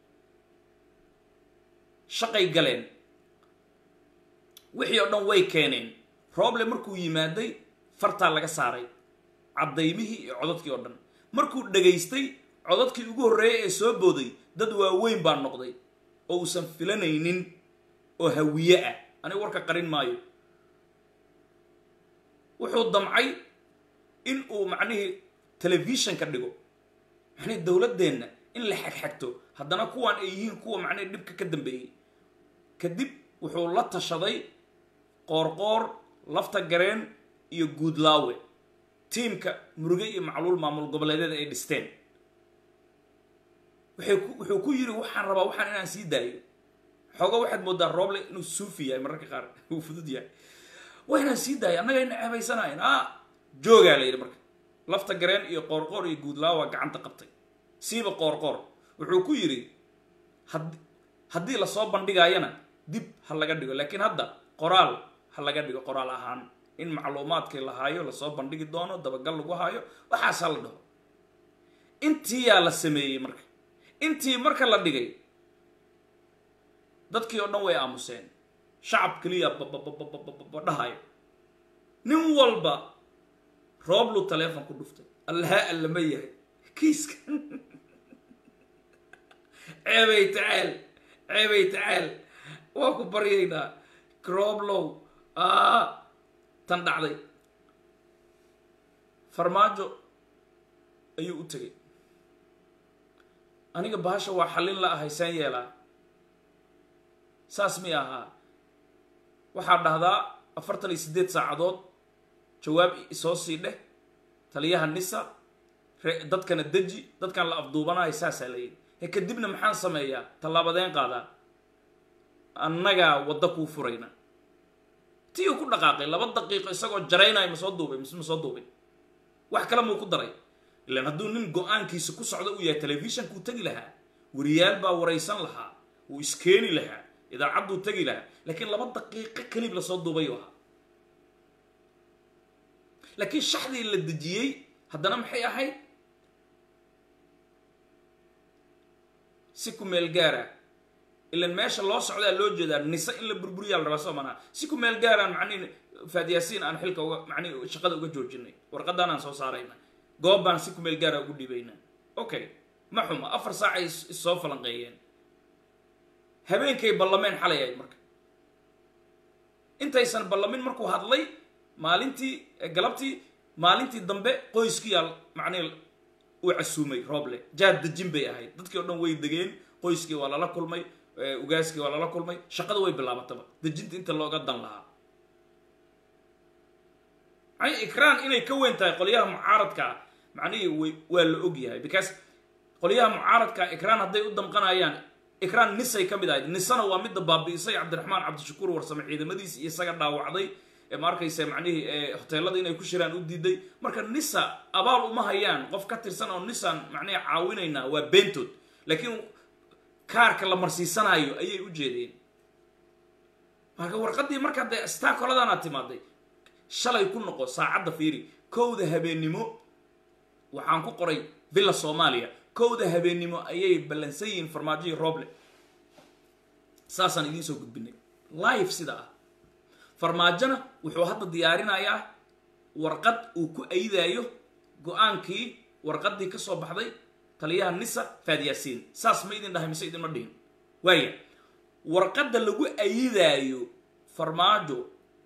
shaqay galeen wixii oo dhan way keeneen Roble markuu yimaaday farta laga saaray cadaymihii iyo codadkii oo dhan markuu dhageystay codadkii ugu horeeyay ee soo booday dad waaweyn baan noqday oo uusan filanaynin oo hawiye ah ani warka qarin maayo wuxuu damcay in uu macnihi television ka dhigo macni dawladdeena in la xagxagto haddana kuwan ay yihiin kuwa macni dhibka ka dambeeyay kadib wuxuu la tashaday qoorqoor lafta gareen iyo guudlaawe tiimka muruge iyo macluul maamul goboleedyada ay dhisteen wuxuu ku yiri waxaan rabaa waxaan inaan sii daayo xogo waxaad moodaa Roble inuu suufi yahay mararka qaar uu fudud yahay waxaan sii daayo annaga in ceebaysanayn ah jooga leeyahay marka lafta gareen iyo qoorqoor iyo guudlaawa gacanta qabtay siiba qoorqoor wuxuu ku yiri haddii la soo bandhigayana dib ha laga dhigo laakiin hadda qoraal ha laga dhigo qoraal ahaan in macluumaadkii la haayo la soo bandhigi doono dabagal lagu haayo waxaas la dhaho intii yaa la sameeyay marka intii marka la dhigay dadkii oo dhan way aamuseen shacab kaliya dhahayo nin walba Roble telefoon ku dhuftay allaha alla ma yahay kiiska ceebay tacaal ceebay tacaal waa ku baryaynaa croblow aa tan dhacday farmaajo ayuu u tegay aniga bahasha waa xallin la ahay saan yeelaa saas mi ahaa waxaa dhahdaa afartan iyo siddeed saacadood jawaab isoo sii dheh taliyaha nisa dadkana deji dadkan la afduubanayo saasaa la yidhi he kadibna maxaan sameeyaa tallaabadeen qaadaa annagaa wadda kuu furayna tiyuu ku dhaqaaqay laba daqiiqo isagoo jaraynayo ma soo duubay mise ma soo duubin wax kale muu ku daray ilaan hadduu nin go-aankiisa ku socda uu yahay telefishonkuu tegi lahaa wariyaal baa waraysan lahaa wuu iskeeni lahaa idaacadduu tegi lahaa laakiin laba daqiiqo kelib lasoo duubayuu ahaa laakiin shaxdii la dejiyey haddana maxay ahayd si ku meel gaara ilan meesha loo socdaa loo jeedaa nise in la burburiyaa la rabaa soo manaa si ku meel gaaraan macnihi faadiyaasiin aan xilka uga macnihi shaqada uga joojinay warqadaan aan soo saarayna goob baan si ku meel gaara ugu dhiibaynaa okay ma xuma afar saac ay issoo falanqeeyeen habeenkay ballameen xalay ahayd marka intaysan ballamin markuu hadlay maalintii galabtii maalintii dambe qoyskiyaa macnihi uu casuumay rooble jaad dejin bay ahayd dadkii oo dhan way degeen qoyskii waa lala kulmay ugaaskii waa lala kulmay shaqada way bilaabataba dejinta inta looga dan lahaa ay ikraan inay ka weyn tahay qolyaha mucaaradka macnihi way waa la og yahay because qolyaha mucaaradka ikraan hadday u damqanayaan ikraan nisay ka mid ahayd nisana waa midda baabi'isay cabdiraxmaan cabdishakuur warsame ciidamadiisi iyo isaga dhaawacday ee ma arkaysa macnihii hoteelada inay ku shiraan u diiday marka nisa abaal uma hayaan qof ka tirsan oo nisaan macnihi caawinaynaa waa beentood laakiin kaarka la marsiisanayo ayay u jeedeen marka warqadii marka dee astaa koladana timaaday shalay ku noqo saacadda fiiri kowda habeennimo waxaan ku qoray villa Soomaaliya kowda habeennimo ayay balansan yihiin farmaajo Roble saasan idiin soo gudbinay live sida ah farmaajana wuxuu hadda diyaarinayaa warqad uu ku aydayo go-aankii warqadii ka soo baxday taliyaha nisa faadiyaasiin saas ma idin dhahay mise idin ma dhihin waaya warqadda lagu aydayo farmaajo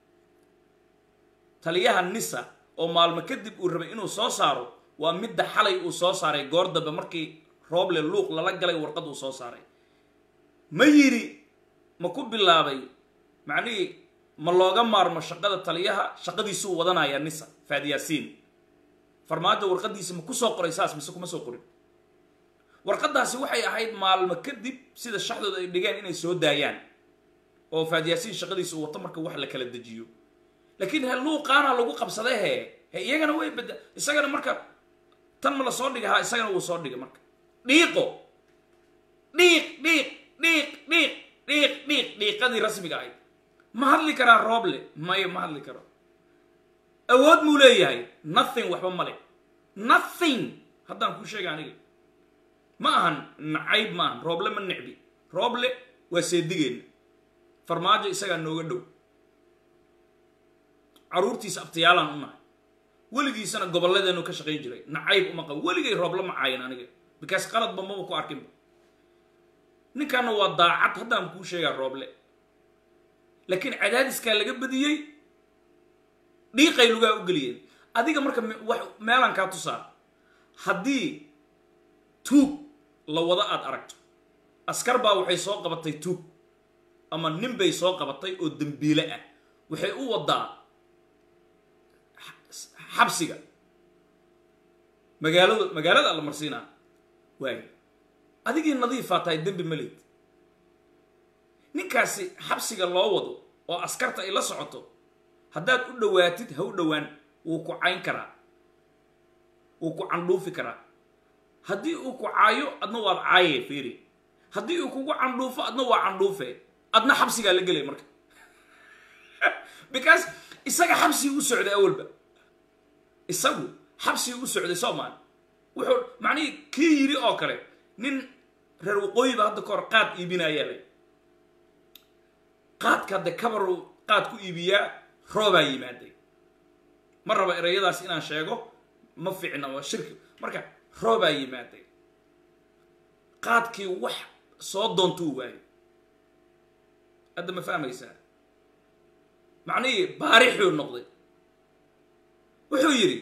taliyaha nisa oo maalmo kadib uu rabay inuu soo saaro waa midda xalay uu soo saaray goor dambe markii Roble luuq lala galay warqad uu soo saaray ma yiri ma ku bilaabay macnihi ma looga maarmo shaqada taliyaha shaqadiisu wadanaya nisa faadiyaasiin farmaajo warqadiisa ma ku soo qoray saas mise kuma soo qorin warqadaasi waxay ahayd maalmo kadib sida shaxdooda ay dhigeen inay soo daayaan oo faadiyaasiin shaqadiisu wato marka wax la kala dejiyo laakiin hal luuqaana lagu qabsaday he he iyagana way bad isagana marka tan ma la soo dhigaha isagana uu soo dhigay marka dhiiqo dhiiq dhiiq dhiiq dhiiq dhiiq dhiiq dhiiqadii rasmiga ahayd ma hadli karaa Roble maya ma hadli karo awood muu leeyahay nothing waxba male nothing haddaan kuu sheega aniga ma ahan nacayb ma ahan Roble ma necbi Roble waa seedigeenna farmaajo isagaa nooga dhow caruurtiisa abtiyaalaan u nahay weligiisana gobolladeenu ka shaqayn jiray nacayb uma qabo weligay Roble ma caayan aniga because qaladba maba ku arkinba ninkaana waa daacad haddaan kuu sheegaa Roble laakiin cadaadiskaa laga badiyey dhiiqay lugaa u geliyeen adiga marka wax meelaan kaa tusaa haddii tuug la wada aad aragto askar baa waxay soo qabatay tuug ama nin bay soo qabatay oo dambiile ah waxay u wadaa xabsiga magaalada magaalada la marsiinaa waay adigii nadiifaa tahay dembi malid ninkaasi xabsiga loo wado oo askarta ay la socoto haddaad u dhawaatid ha u dhowaan wuu ku cayn karaa wuu ku candhuufi karaa haddii uu ku caayo adna waad caaye fiiri haddii uu kugu candhuufo adna waa candhuufe adna xabsigaa la gelay marka because isaga xabsi u socday awalba isagu xabsi u socday Soomaali wuxuu macnii kii yiri oo kale nin reer waqooyiba hadda kor qaad iibinaya leh qaadka de kabaru qaad ku iibiyaa rooba yimaaday ma raba erayadaas inaan sheego ma fiicna waa shirki marka rooba yimaaday qaadkii wax soo doontuu waayo hadda ma fahmaysaa macnihii baarixuu noqday wuxuu yidhi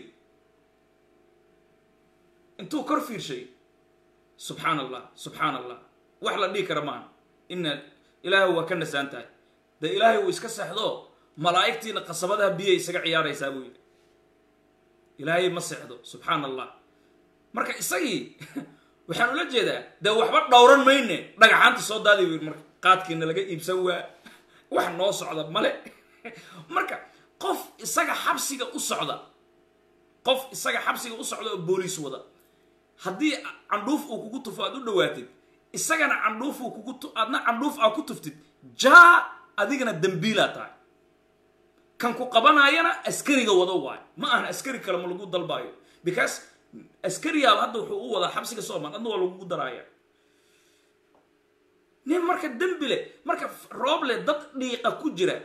intuu kor fiirshay subxaan allah subxaan allah wax la dhihi kara maaha ina ilaahay waa ka nasaan tahay dee ilaahay uu iska seexdo malaa'igtiina qasabadaha biyay isaga ciyaaraysaa buu yidhi ilaahay ma seexdo subxaan allah marka isagii waxaan ula jeedaa dee waxba dhowran mayne dhagaxaanta soo daadi buu yidhi marka qaadkiina laga iibsan waa wax noo socda male marka qof isaga xabsiga u socda qof isaga xabsiga u socda oo booliis wada haddii candhuuf uu kugu tufo aad u dhawaatid isagana candhuuf uu kugu tu aadna candhuuf aa ku tuftid jaa adigana dambiilaa tahay kan ku qabanaayana askariga wado waayo ma ahan askari kale ma lagu dalbaayo because askariyaaba hadda wuxuu u wadaa xabsiga soomaan adna waa lagugu daraaya nin marka dembi leh marka rooble dad dhiiqa ku jira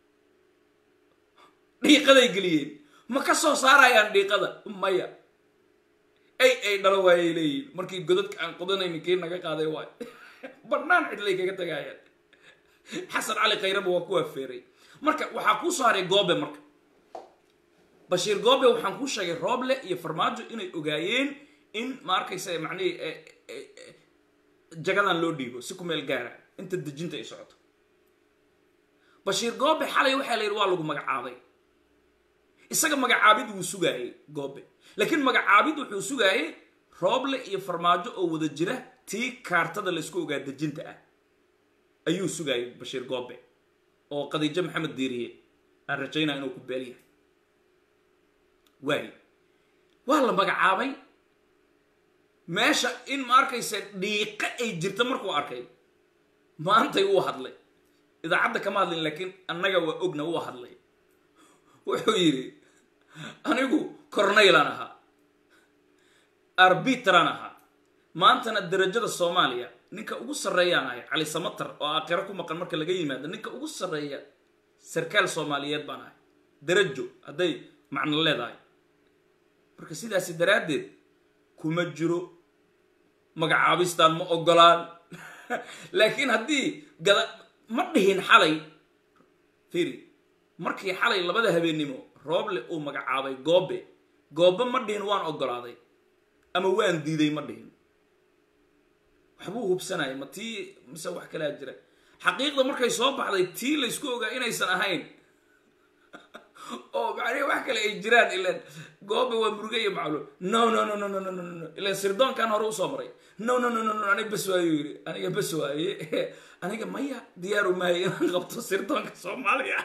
dhiiqaday geliyeen ma ka soo saarayaan dhiiqada maya ay ay dhalo waayay leeyihin markii godadka aan qodanaynin kii naga qaaday waayo bannaan cidlay kaga tagaayaan xasan cali khayraba waa ku afeeray marka waxaa kuu soo haray goobe marka bashiir goobe waxaan kuu sheegay rooble iyo farmaajo inay ogaayeen in ma arkaysa macnihii jagadan loo dhiibo si ku meel gaara inta dejinta ay socoto bashiir goobe xalay waxaa la yidhi waa lagu magacaabay isaga magacaabid wuu sugaayey goobe laakiin magacaabid wuxuu sugaayey rooble iyo farmaajo oo wada jira tii kaartada laysku ogaa dejinta ah ayuu sugaayey bashiir goobe oo qadiijo maxamed diiriye aan rajaynaa inuu ku beel yahay waayo waa la magacaabay meesha in ma arkaysa dhiiqa ay jirta markuu arkay maantay uu hadlay idaacadda kama hadlin laakiin annaga waa ogna uu hadlay wuxuu yidhi anigu corneylan ahaa arbitran ahaa maantana darajada soomaaliya ninka ugu sarreeyaan ahay cali samatar oo aakhiro ku maqan marka laga yimaado ninka ugu sarreeya sarkaal soomaaliyeed baan ahay darajo hadday macno leedahay marka sidaasi daraaddeed kuma jiro magacaabistaan ma ogolaan laakiin haddii gada ma dhihin xalay firi markii xalay labada habeennimo rooble uu magacaabay goobe goobe ma dhihin waan ogolaaday ama waan diiday ma dhihin waxbuu hubsanaya ma tii mise wax kalaa jira xaqiiqda markay soo baxday tii laysku ogaa inaysan ahayn oo macnaha wax kale ay jiraan ilaan goobe waa muruge iyo macluul no no no no no no no ilaan sirdoonkan hore usoo maray no no no no no aniga bes waayo yidhi aniga bes waaye aniga maya diyaaru maayo inaan qabto sirdoonka soomaaliya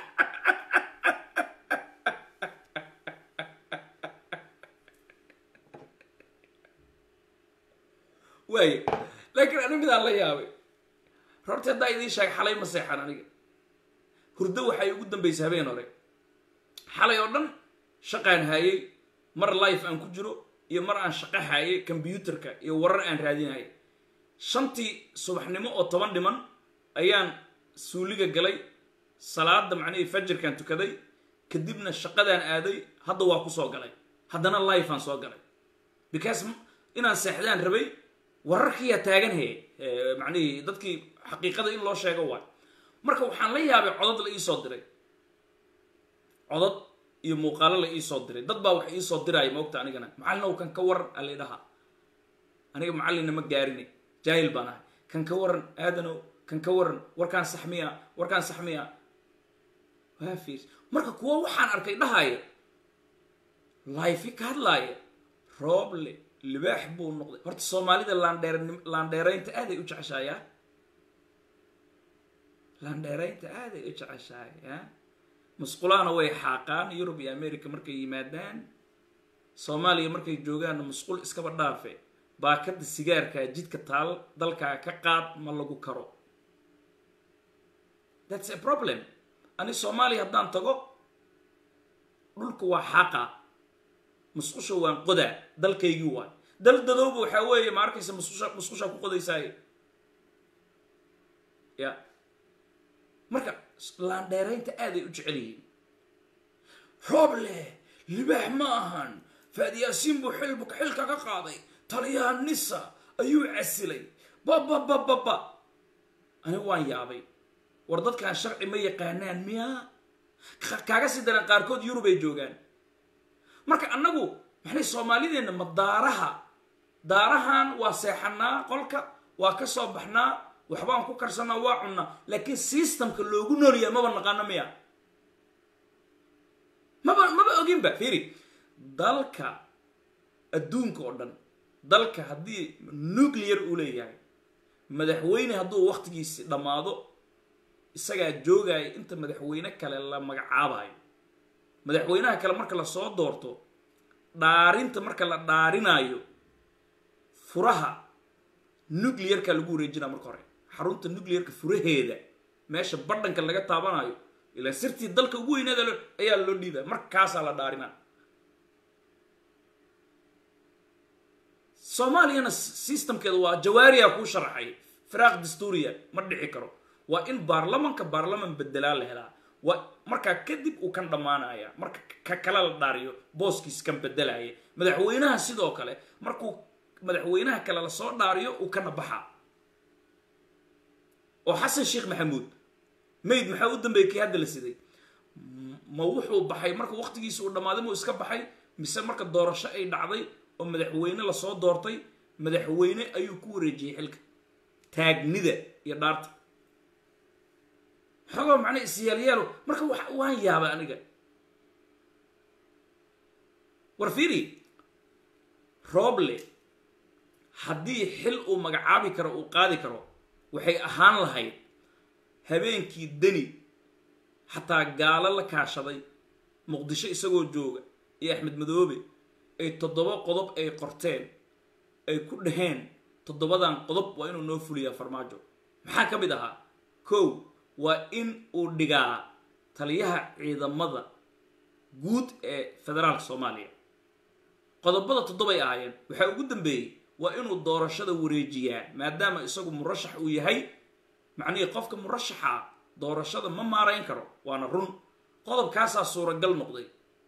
waayo laakiin ani midaan la yaabay horta haddaa idiin sheegay xalay ma seexan aniga hurdo waxay ugu dambaysay habeen hore xalay oo dhan shaqaan haayay mar life aan ku jiro iyo mar aan shaqo haayay combyuutarka iyo warar aan raadinayay shantii subaxnimo oo toban dhiman ayaan suuliga galay salaada macnihii fajirkaan tukaday kadibna shaqadaan aaday hadda waa ku soo galay haddana life aan soo galay because inaan seexdaan rabay wararkiiyaa taagan heye macnihii dadkii xaqiiqada in loo sheego waay marka waxaan la yaabay codad la iisoo diray codad iyo muuqaalo la iisoo diray dad baa wax iisoo diraaya maogta anigana macallinow kan ka waran a laydhahaa aniga macallinna ma gaarine jaahil baan ahay kan ka waran aadanow kan ka waran warkaan saxmiya warkaan saxmiya waa fiis marka kuwa waxaan arkay dhahaya life ka hadlaaya rooble libaax buu noqday horta soomaalida laandheer laandheeraynta aaday u jeceshaaya laandheeraynta aaday u jeceshaaya musqulaana way xaaqaan yurub iyo america markay yimaadaan soomaaliya markay joogaanna musqul iskaba dhaafe baakada sigaarkaa jidka taal dalkaa ka qaad ma lagu karo that's a problem ani soomaaliya haddaan tago dhulku waa xaaqa musqusha waan qodaa dalkaygii waay dal dadooba waxaa weeye ma arkaysa musqusha musqushaa ku qodaysaaye ya marka laandheeraynta aaday u jecel yihiin rooble libaax ma ahan faad yaasiin buu xilbu xilka ka qaaday taliyaha nisa ayuu casilay ba ba ba ba ba ani waan yaabay war dadkan sharci ma yaqaanaan miya kaaga sii daran qaarkood Yurub ay joogaan marka annagu maxay Soomaalideena madaaraha daarahan waa seexanaa qolka waa ka soo baxnaa waxbaan ku karsanaa waa cunna laakiin systemka loogu nooliyaa maba naqaano miya maba maba ogin ba fiiri dalka adduunka oo dhan dalka haddii nuclear uu leeyahay madaxweyne hadduu waqtigiisi dhamaado isagaa joogaya inta madaxweyne kale la magacaabayo madaxweynaha kale marka la soo doorto dhaarinta marka la dhaarinayo furaha nuclearka lagu wareejinaa marka hore xarunta nuclearka furaheeda meesha badhanka laga taabanayo ilaa sirtii dalka ugu weynaada ayaa loo dhiibaa markaasaa la dhaarinaa Soomaaliyana systemkeedu waa jawaariya ku sharxay firaaq dastuuriya ma dhici karo waa in baarlamanka baarlaman bedelaa la helaa waa marka kadib uu kan dhamaanaya marka ka kala la dhaariyo booskiis kan bedelaya madaxweynaha sidoo kale markuu madaxweynaha kale la soo dhaariyo uu kana baxa oo Xasan Sheekh Maxamuud meyd maxaa u dambeeyay hadda la siday ma wuxuu baxay marka waqtigiisa uu dhamaaday uu iska baxay mise marka doorasho ay dhacday oo madaxweyne la soo doortay madaxweyne ayuu ku wareejiyay xilka taagnida iyo dhaarta xogo macna isiyaalyaalo marka waan yaabay aniga war fiiri Roble haddii xil uu magacaabi karo uu qaadi karo waxay ahaan lahayd habeenkii dani xataa gaalo la kaashaday muqdisho isagoo jooga iyo Axmed Madoobe ay toddoba qodob ay qorteen ay ku dhaheen toddobadan qodob waa inuu noo fuliyaa farmaajo maxaa ka mid ahaa kow waa in uu dhigaa taliyaha ciidamada guud ee federaalka Soomaaliya qodobada toddoba ay ahaayeen waxa ugu dambeeyay waa inuu doorashada wareejiyaa maadaama isagu murashax uu yahay macnaheedu qofka murashaxa doorashada ma maarayn karo waana run qodobkaas suuragal noqday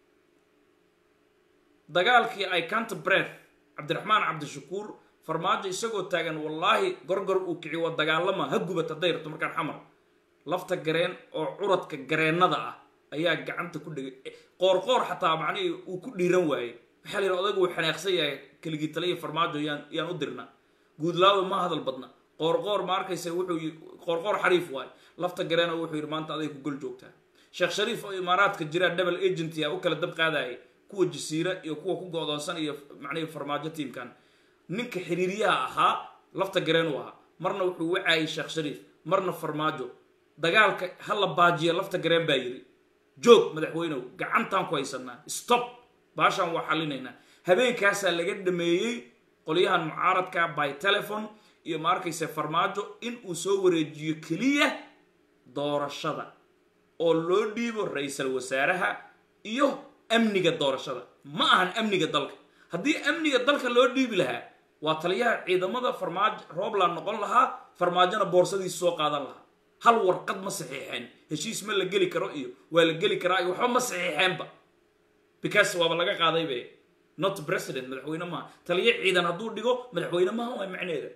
dagaalkii ay kanta breath Cabdiraxmaan Cabdishakuur farmaajo isagoo taagan wallahi gorgor uu kici waa dagaalama ha gubata dayrto markaan xamar lafta gareen oo curadka gareenada ah ayaa gacanta ku dhigay qoor qoor xataa macnaheedu uu ku dhiiran waayay waxa la yiraahdaa odagu uu xanaaqsan yahay kaligii taliye farmaajo yaan yaan u dirna guudlaawo ma hadal badna qoor qoor ma arkaysa wuxuu qoor qoor xariif waay lafta gareena wuxuu yiri maanta aday ku gol joogtaa Sheekh Shariif oo imaaraadka jira double agent ya u kala dab qaadayay kuwa jasiira iyo kuwa ku go'doonsan iyo macnaheedu farmaajo teamkan ninka xiriiriyaha ahaa lafta gareen waa marna wuxuu wacay Sheekh Shariif marna farmaajo dagaalka hal baajiya lafta gareen baa yiri joog madaxweynuhu gacantan ku haysanaa stop baashan waa xalinayna habeenkaas laga dhameeyay qoliyahan mucaaradka by telephone iyo ma arkaysa farmaajo in uu soo wareejiyo kaliya doorashada oo loo dhiibo ra'iisul wasaaraha iyo amniga doorashada ma ahan amniga dalka haddii amniga dalka loo dhiibi lahaa waa taliyaha ciidamada farmaajo Roobland noqon lahaa farmaajona boorsadiisa soo qaadan lahaa hal warqad ma saxiixeen heshiis ma la geli karo iyo waa la geli karaa iyo waxba ma saxiixeenba because waa laga qaaday bay not president madaxweyne ma taliye ciidan hadduu dhigo madaxweyne ma waa macneeda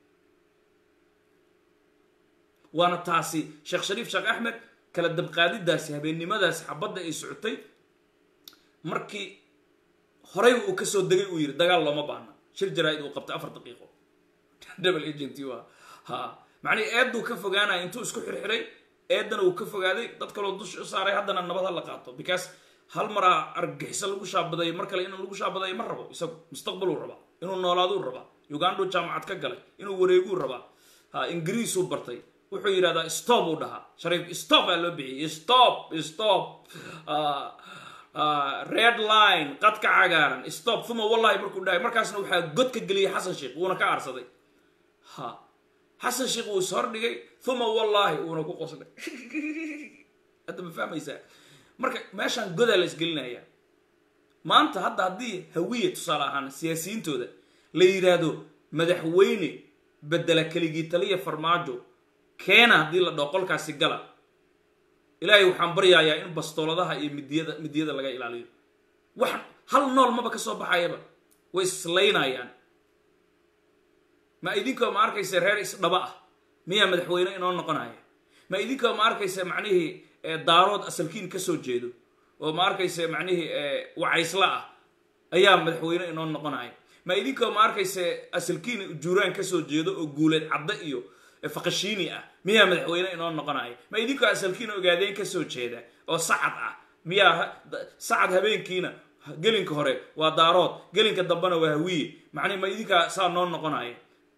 waana taasi Sheekh Shariif Sheekh Ahmed kala dab qaadidaasi habeennimadaas xabadda ay socotay markii horey uu ka soo dagay uu yiri dagaal looma baahna shir jaraa'id uu qabtay afar daqiiqo double agent waa ha macni eedu ka fogaanay intuu isku xirxiray eedana uu ka fogaaday dad kale oo dush u saaray haddana nabad la qaato because hal mara argixisa lagu shaabaday mar kale in lagu shaabaday ma rabo isagu mustaqbal uu raba inuu noolaado uu raba Uganda jaamacad ka galay inuu wareego uu raba ha Ingiriis uu bartay wuxuu yiraahdaa stop uu dhaha Shariif stop aa loo bixiyay stop stop ah ah red line qadka cagaaran stop thuma wallahi markuu dhahay markaasna waxa god ka galiyay Xasan Sheekh uuna ka aarsaday ha Xasan Sheekh uu soo dhigay thuma wallahi uuna ku qoslay hadda ma fahmaysaa marka meeshan goda la isgelinaya maanta hadda hadii hawiye tusaale ahaan siyaasiyiintooda la yiraahdo madaxweyne bedela kaligii taliye farmaajo keena hadii la dhoqolkaasi gala ilaahay waxaan baryayaa in bastooladaha iyo midiyada midiyada laga ilaaliyo wax hal nool maba ka soo baxayaba way islaynayaan ma idinkoo ma arkaysa reer isdhaba ah miyaa madaxweyne inoo noqonaya ma idinkoo ma arkaysa macnihii daarood asalkiin ka soo jeedo oo ma arkaysa macnihii wacaysla ah ayaa madaxweyne inoo noqonaya ma idinkoo ma arkaysa asalkiin juuraan ka soo jeedo oo guuleed cadda iyo faqashiini ah miyaa madaxweyne inoo noqonaya ma idinkoo asalkiin ogaadeen ka soo jeeda oo sacad ah miyaa sacad habeenkiina gelinka hore waa daarood gelinka dambena waa hawiye macnihi ma idinkaa saa noo noqonaya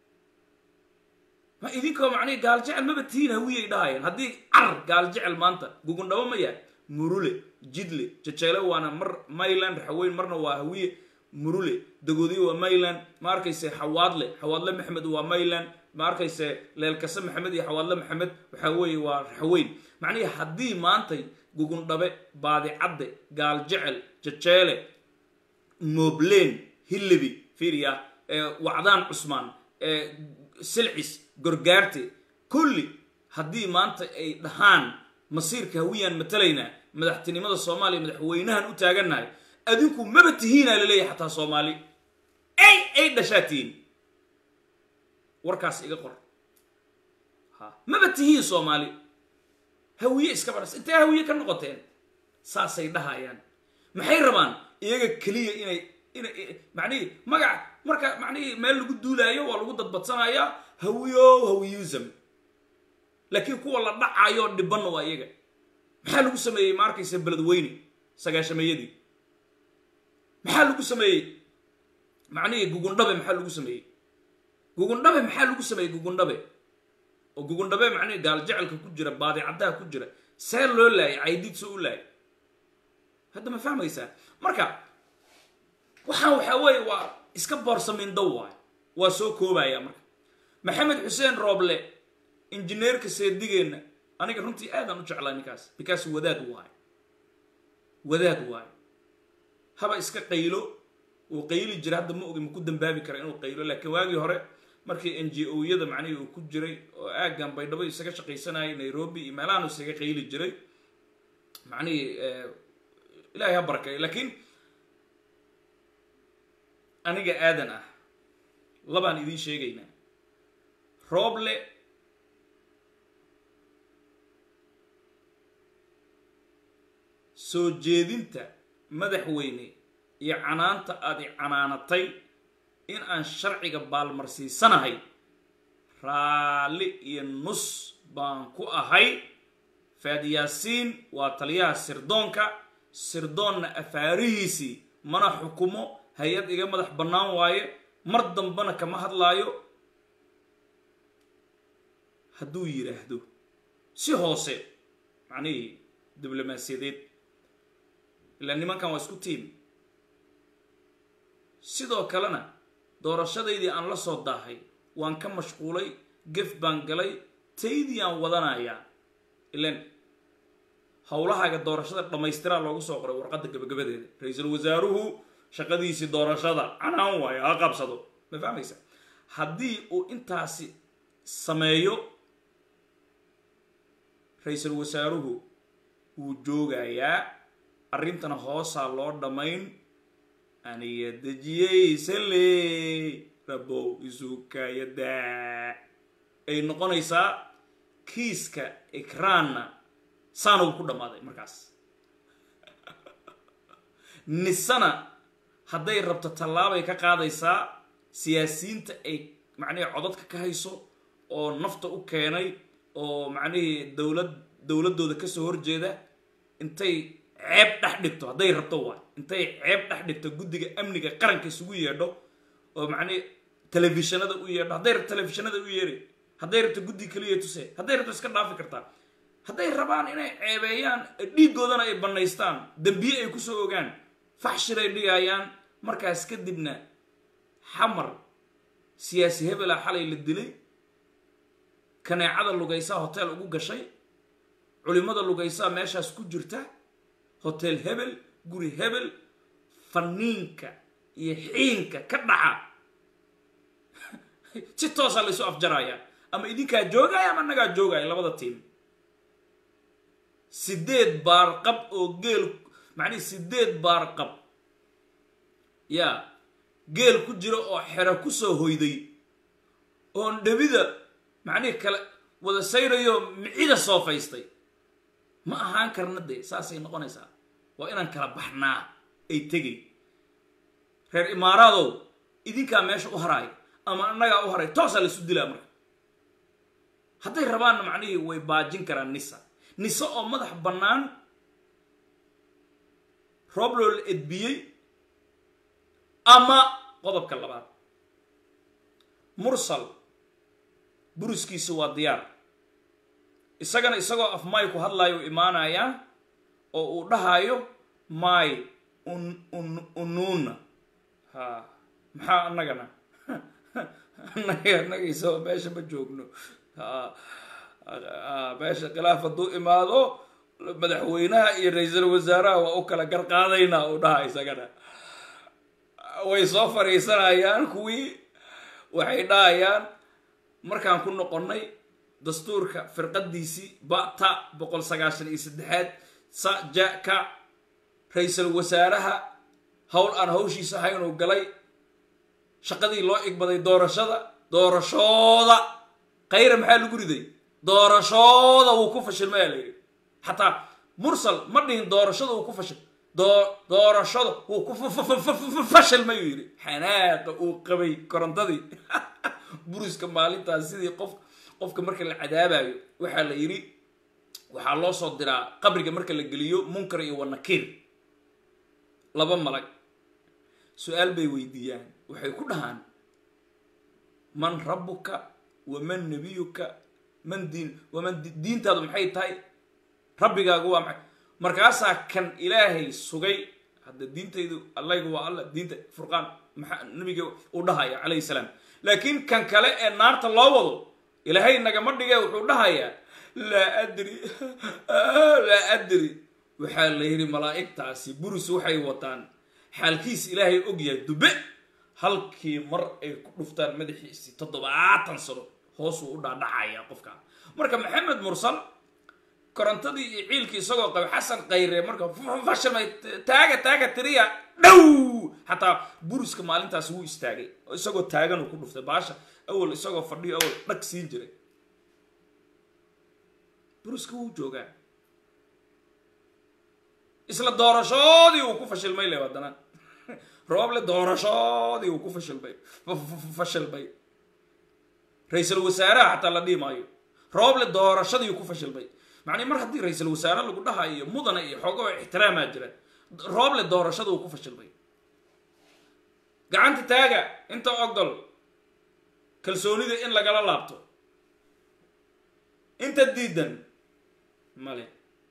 ma idinkoo macnihi gaal jecel maba tihiin hawiyay dhahayeen haddii car gaal jecel maanta gugundhabo ma yahay murule jidle jajeele waana mar mayland raxaweyn marna waa hawiye murule dagoodiyo waa mayland ma arkayse xawaadle xawaadle maxamed waa mayland ma arkayse leelkase maxamed iyo xawaadle maxamed waxaa weeye waa raxaweyn macnihi haddii maantay gugundhabe baadicadde gaal jecel jajeele moobleen hillebi fiiriya wacdaan cusmaan silcis gorgaarte kulli haddii maanta ay dhahaan masiirka hawiyaan matalaynaa madaxtinimada soomaaliya madaxweynahan u taagannahay adinku maba tihiinaa laleeyahay xataa soomaali ay ay dhashaa tihiin warkaas iga qor ha maba tihiin soomaali hawiye iska baras intee hawiye ka noqoteen saasay dhahayaan maxay rabaan iyaga keliya inay inay macnihi magac marka macnihi meel lagu duulaayo waa lagu dadbadsanayaa hawiyo hawiyism laakiin kuwa la dhacayo dhibanna waa iyaga maxaa lagu sameeyey ma arkaysa beledweyne sagaashameeyadii maxaa lagu sameeyey macnihi gugundhabe maxaa lagu sameeyey gugundhabe maxaa lagu sameeyey gugundhabe oo gugundhabe macnihi gaal jecelka ku jira baadicaddaha ku jira see loo laayay caydiid soo u laayay hadda ma fahmaysaa marka waxaan waxaa weeye waa iska boorsamiindow waay waa soo koobaya marka maxamed xuseen rooble injineerka seedigeenna aniga runtii aadaan u jeclaa ninkaas bikaas wadaad waayo wadaad waayo haba iska qaylo uu qayli jira hadda ma ogi ma ku dambaabi kara inuu qaylo laakiin waagii hore markii n g o yada macnihii uu ku jiray oo aaggan baydhabo isaga shaqaysanayay nairobi iyo meelahan isaga qayli jiray macnihii ilaahay ha barakeeyo laakiin aniga aadan ah labaan idiin sheegaynaa rooble soo jeedinta madaxweyne iyo canaanta aad i canaanatay in aan sharciga baalmarsiisanahay raalli iyo nus baan ku ahay faadiyaasiin waa taliyaha sirdoonka sirdoonna afaarihiisii mana xukumo hay-ad iga madax bannaan waaye mar dambana kama hadlaayo hadduu yidhaahdo si hoose macnihii diblomaasiyadeed ilaa nimankan waa isku tiim sidoo kalena doorashadaydii aan la soo daahay waan ka mashquulay gef baan galay taydii aan wadanayaa ilan howlahaaga doorashada dhammaystiraa loogu soo qoray warqadda gabagabadeeda ra-iisul wasaaruhu shaqadiisii doorashada canaan waayo ha qabsado ma fahmaysa haddii uu intaasi sameeyo ra-iisul wasaaruhu wuu joogayaa arrintana hoosaa loo dhammayn aniga dejiyey sale rabow isukaayadaa ay noqonaysaa kiiska ikraanna saanagu ku dhammaaday markaas nisana hadday rabto tallaabay ka qaadaysaa siyaasiyiinta ay macnihii codadka ka hayso oo nafta u keenay oo macnihii dowlad dowladdooda kasoo horjeeda intay ceeb dhex dhigto hadday rabto waay intay ceeb dhex dhigto guddiga amniga qaranka isugu yeedho oo macnihii telefishinada u yeedho hadday rabto telefishinada u yeeri hadday rabto guddi keliya tuse hadday rabto iska dhaafi kartaa hadday rabaan inay ceebeeyaan dhiiggoodana ay bannaystaan dembiye ay kusoo ogaan faxshiray dhigayaan markaas kadibna xamar siyaasi hebela xalay la dilay kaneecada lugaysaa hotel ugu gashay culimada lugaysaa meeshaas ku jirta hotel hebel guri hebel faniinka iyo xiinka ka dhaca si toosa laysu afjaraya ama idinkaa joogaya ama annagaa joogaya labada tiim sideed baarqab oo geel macnihi sideed baarqab yaa geel ku jiro oo xero kusoo hoyday oon dhawida macnihi kale wada sayrayo micida soofaystay ma ahaan karna dee saasay noqonaysaa waa inaan kala baxnaa ay tegay reer imaaraadow idinkaa meesha u haraay ama annagaa u haray toosaa la isu dilaa marka hadday rabaanna macnihii way baajin karaan nisa nisa oo madax bannaan robloo la edbiyey ama qodobka labaad mursal buriskiisa waa diyaar isagana isagoo af may ku hadlaayo u imaanayaa oo uu dhahaayo may un un unuuna ha maxaa annagana annaga annaga isagoo meesha ma joogno ha meesha khilaaf hadduu imaado madaxweynaha iyo ra-iisul wasaaraha waa u kala garqaadaynaa uu dhaha isagana way soo fariisanayaan kuwii waxay dhahayaan markaan ku noqonnay dastuurka firqadiisii bata boqol sagaashan iyo saddexaad sa ja ka ra-iisul wasaaraha hawl aan hawshiisa ahaynuu galay shaqadii loo igbaday doorashada doorashooda khayra maxaa lagu riday doorashooda wuu ku fashilmaya la yidhi xataa mursal ma dhihin doorashada wuu ku fashil doorashada wuu ku fashilmayuu yidhi xanaaqa uu qabay korontadii buriska maalintaas sidii qof qofka marka la cadaabayo waxaa la yidhi waxaa loo soo diraa qabriga marka la geliyo munkar iyo wanakiir laba malag su-aal bay weydiiyaan waxay ku dhahaan man rabbuka waman nabiyuka man diin waman diintaadu maxay tahay rabbigaagu waa maxay markaasaa kan ilaahay sugay hadda diintaydu allaygu waa alla diinta furqaan maxaa nabiga uu dhahaya calayhi salaam laakiin kan kale ee naarta loo wado ilaahay nagama dhige wuxuu dhahayaa laa adri laa adri waxaa la yidhi malaa'igtaasi buris waxay wataan xaalkiis ilaahay ogyahay dube halkii mar ay ku dhuftaan madaxiisii toddobaatan sano hoosuu u dhaadhacayaa qofka marka maxamed mursal korontadii iyo ciilkii isagoo qaba xasan khayre marka fashamay taaga taaga tiriya dhow xataa buriska maalintaas wuu istaagay isagoo taagan uu ku dhuftay baasha awal isagoo fadhiyo awal dhag siin jiray buriska wuu joogaa isla doorashoodii uu ku fashilmay le haddana rooble doorashoodii uu ku fashilmay fashilmay ra-iisul wasaaraha xataa la dhihi maayo rooble doorashadii uu ku fashilmay macnii mar haddii ra-iisul wasaare lagu dhahayo mudana iyo xoogo ixtiraamaa jira rooble doorashada uu ku fashilmay gacanta taaga inta ogol kalsoonida in lagala laabto inta diidan male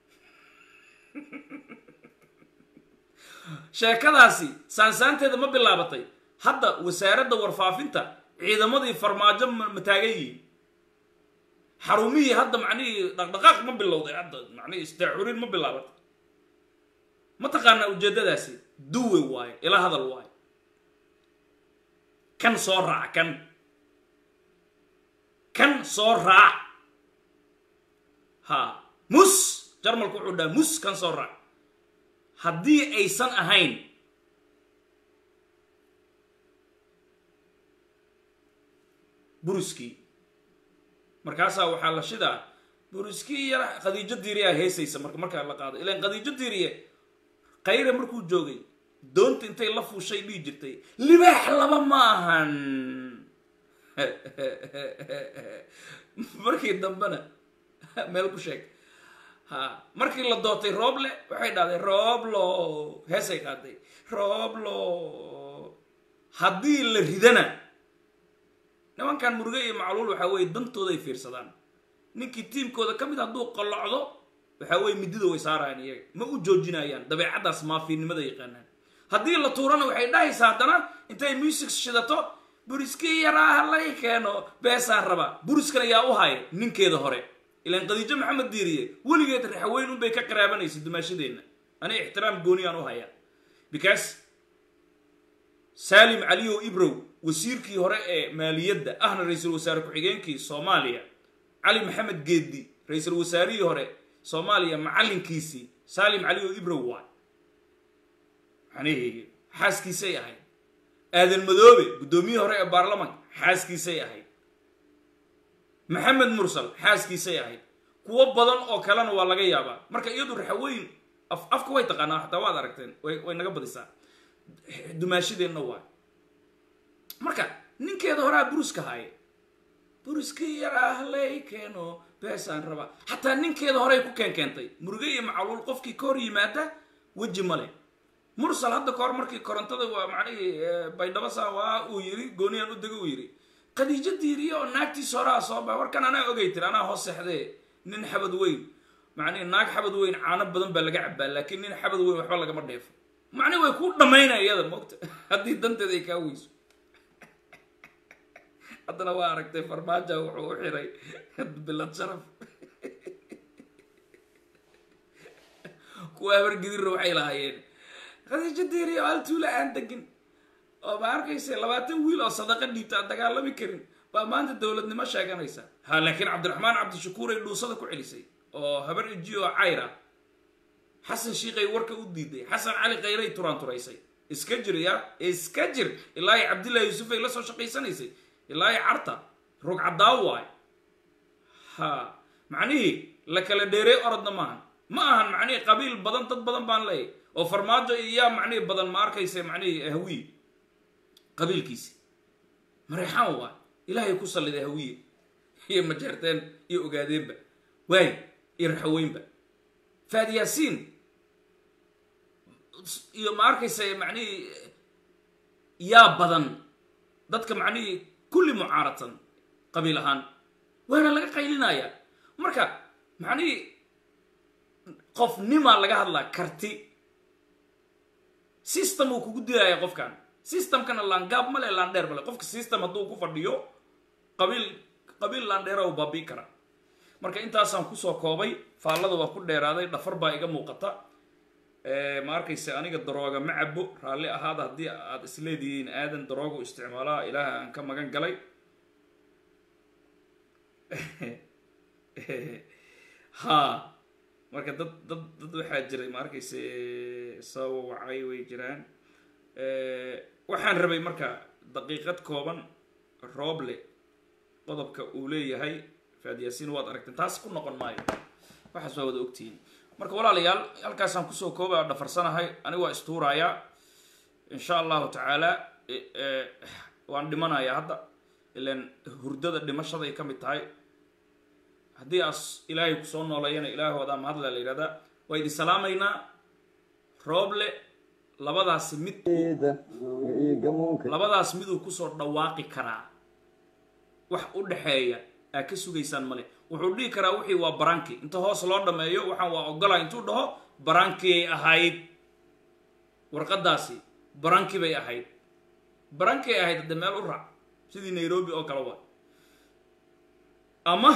sheekadaasi saansaanteeda ma bilaabatay hadda wasaaradda warfaafinta ciidamadii farmaajo ma taagan yihiin xarumihii hadda macnihii dhaqdhaqaaq ma bilowday hadda macnihii istaacurin ma bilaabatay ma taqaanaa ujeeddadaasi duwe waayo ila hadal waayo kan soo raac kan kan soo raac ha mus jarmalku wuxuu dhaha mus kan soo raac haddii aysan ahayn buruskii markaasaa waxaa la shidaa buruskii yar khadiijo diiriyaa heesaysa marka markaa la qaado ilaan khadiijo diiriye khayre markuu joogay doonta intay la fuushay dhihi jirtay libaax laba ma ahan markii dambena meel ku sheeg ha markii la dootay rooble waxay dhahday rooblo heesay qaaday rooblo haddii la ridana nimankan muruge iyo macluul waxaa weeye dantooda ay fiirsadaan ninkii tiimkooda ka mid hadduu qallocdo waxaa weeye midida way saarayaan iyaga ma u joojinayaan dabeecaddaas maafiinimada yaqaanaan haddii la tuurana waxay dhahaysaa haddana intay music shidato buriskii yaraa halay keeno beesaan raba buriskan ayaa u haya ninkeeda hore ilaan khadiijo maxamed diiriye weligeed raxweyn unbay ka qaraabanaysa dumaashadeenna ani ixtiraam gooniyaan u hayaa because salim caliyow ibrow wasiirkii hore ee maaliyadda ahna ra-iisul wasaare ku-xigeenkii soomaaliya cali maxamed geeddi ra-iisul wasaarihii hore soomaaliya macallinkiisii salim caliyow ibrow waay macnihii xaaskiisay ahayd aadan madoobe guddoomiyihii hore ee baarlamanka xaaskiisay ahayd maxamed mursal xaaskiisay ahayd kuwo badan oo kalena waa laga yaabaa marka iyadu raxaweyn af afka way taqaanaa xataa waad aragteen way way naga badisaa dumaashideenna waa marka ninkeeda horaa buruska haaye buruskii yaraa halay keeno beesaan rabaa xataa ninkeeda horey ku keen keentay muruge iyo macaluul qofkii ka hor yimaada weji male mursal hadda ka hor markii korontada waa macnihii baydhabasa waa uu yiri gooniyaan u dega uu yiri khadiijo diiriye oo naagtiis horaa soo baa warkan anaa ogay tir anaa hoos seexdee nin xabad weyn macnihi naag xabad weyn caano badan baa laga cabaa laakiin nin xabad weyn waxba lagama dheefo macnihi way ku dhamaynaya iyada moogta haddii danteeda ay kaa weyso haddana waa aragtay farmaajo wuxuu u xiray bilad sharaf kuwa habargidirna waxay lahaayeen khadiijo diiriye oo hal tuula aan degin oo ma arkaysa labaatan wiil oo sadaqa dhiibta aan dagaalami karin baa maanta dowladnimo sheeganaysa ha laakiin cabdiraxmaan cabdishakuur ay dhuusada ku celisay oo habar ejiyo cayra xasan shiiqay warka u diiday xasan cali khayray turaan turaysay iska jir ya iska jir ilaahay cabdullaahi yuusuf ay la soo shaqaysanaysay ilaahay carta rog cadaa waay ha macnihii la kala dheerey orodna maahan ma ahan macnihii qabiil badan dad badan baan leeyahay oo farmaajo iyaa macnihii badan ma arkaysa macnihii hawiye qabiilkiisi mareexaan waa ilaahay ku salliday hawiye iyo majeerteen iyo ogaadeenba waay iyo raxaweynba faad yaasiin iyo ma arkaysa macnihii yaa badan dadka macnihii kulli mucaaradsan qabiil ahaan waana laga qaylinayaa marka macnihii qofnimaa laga hadlaa karti system uu kugu dilaya qofkan systemkana laangaab male laandheer male qofka system hadduu ku fadhiyo qabiil qabiil laandheera uu baabii kara marka intaasaan kusoo koobay faallada waa ku dheeraaday dhafar baa iga muuqata ma arkaysa aniga darooga ma cabo raalli ahaada haddii aad isleedihiin aadan darooga u isticmaalaa ilaaha aan ka magan galay ha marka dad dad dad waxaa jiray ma arkaysa soo wacay way jiraan waxaan rabay marka daqiiqad kooban rooble qodobka uu leeyahay faad yaasiin waad aragteen taas ku noqon maayo waxaas waa wada ogtihiin marka walaalayaal halkaasaan kusoo koobay oo dhafarsanahay aniga waa istuurayaa insha allahu tacaala waan dhimanayaa hadda ilan hurdada dhimashaday ka mid tahay haddii aas ilaahay kusoo nooleeyana ilaahoodaa mahadla la yidhahdaa waa idin salaamaynaa rooble labadaasi mid labadaas miduu kusoo dhawaaqi karaa wax u dhexeeya aa ka sugaysaan male wuxuu dhihi karaa wixii waa baranki inta hoos loo dhameeyo waxaan waa ogolaa intuu dhaho barankiyay ahayd warqadaasi baranki bay ahayd barankiyay ahayd hadda meel u raac sidii nairobi oo kale waa ama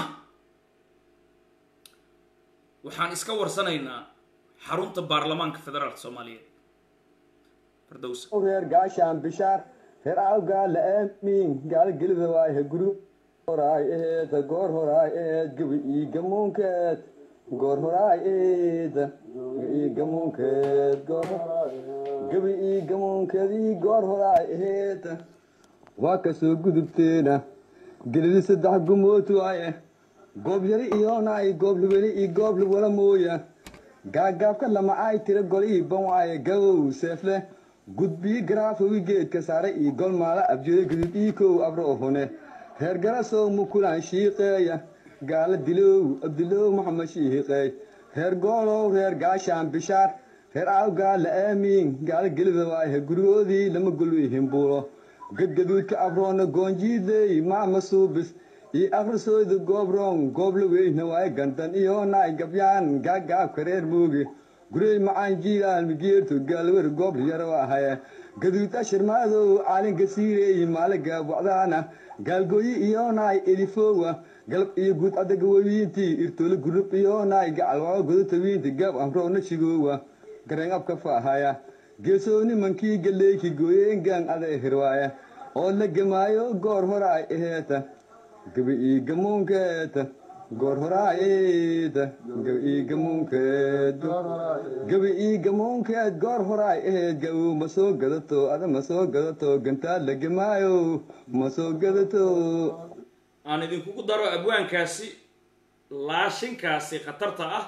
waxaan iska warsanaynaa xarunta baarlamaanka federaalka soomaaliyeed firdowsa
reer gaashaan bishaar reer awgaa la aamin gaal gelida waaye guru horaay eeda goor horaay eed gabi ii gamuunkeed goor horaay eeda ii gamuunkeed goor gabi ii gamuunkeed ii goor horaay eeda waa ka soo gudubteena gelidi saddex gumood waaye goob yari iyoonaay goob libeli ii goob liwala mooya gaagaabka lama ay tira gol ii ban waaye gabow seefle gudbii garaafowi geedka saare ii gol maala abjire gudub ii kow abro ohone reer garasow mukulaan shiiqeeya gaala dilow abdilow maxamed shiiqeey reer goolow reer gaashaan bishaar reer awgaa la aamiin gaala gelida waaye gurigoodii lama golwi himbuulo gadgaduudka abroona goonjiidey maama suubis ii akhrisooyda goobroon goobla weyna waaye gandan iyoonaay gabyaan gaagaabka reer mooge gurey macaan jiilaan migeerto gaalwer goobla yaro ahaye gaduud ashirmaadow caalinka siireeyi maaliga wacdaana gaalgooyi iyoonaay elifowa galab iyo guud adaga wawiintii irtoola gurub iyoonaay gacalwao godatawiinti gaab amroona shigoowa gareenabka faahaya geesooni mankii galeeki gooyeengaan aday hirwaaya oo la gemaayo goor horaay eheeta gabi ii gamuunkeeta goor horaayeda gabi ii gamuunkeed gabi ii gamuunkeed goor horaay eheed gabow ma soo gadato ada ma soo gadato gantaad la gemaayo ma soo gadato
aan idinkugu daro abwaankaasi laashinkaasi khatarta ah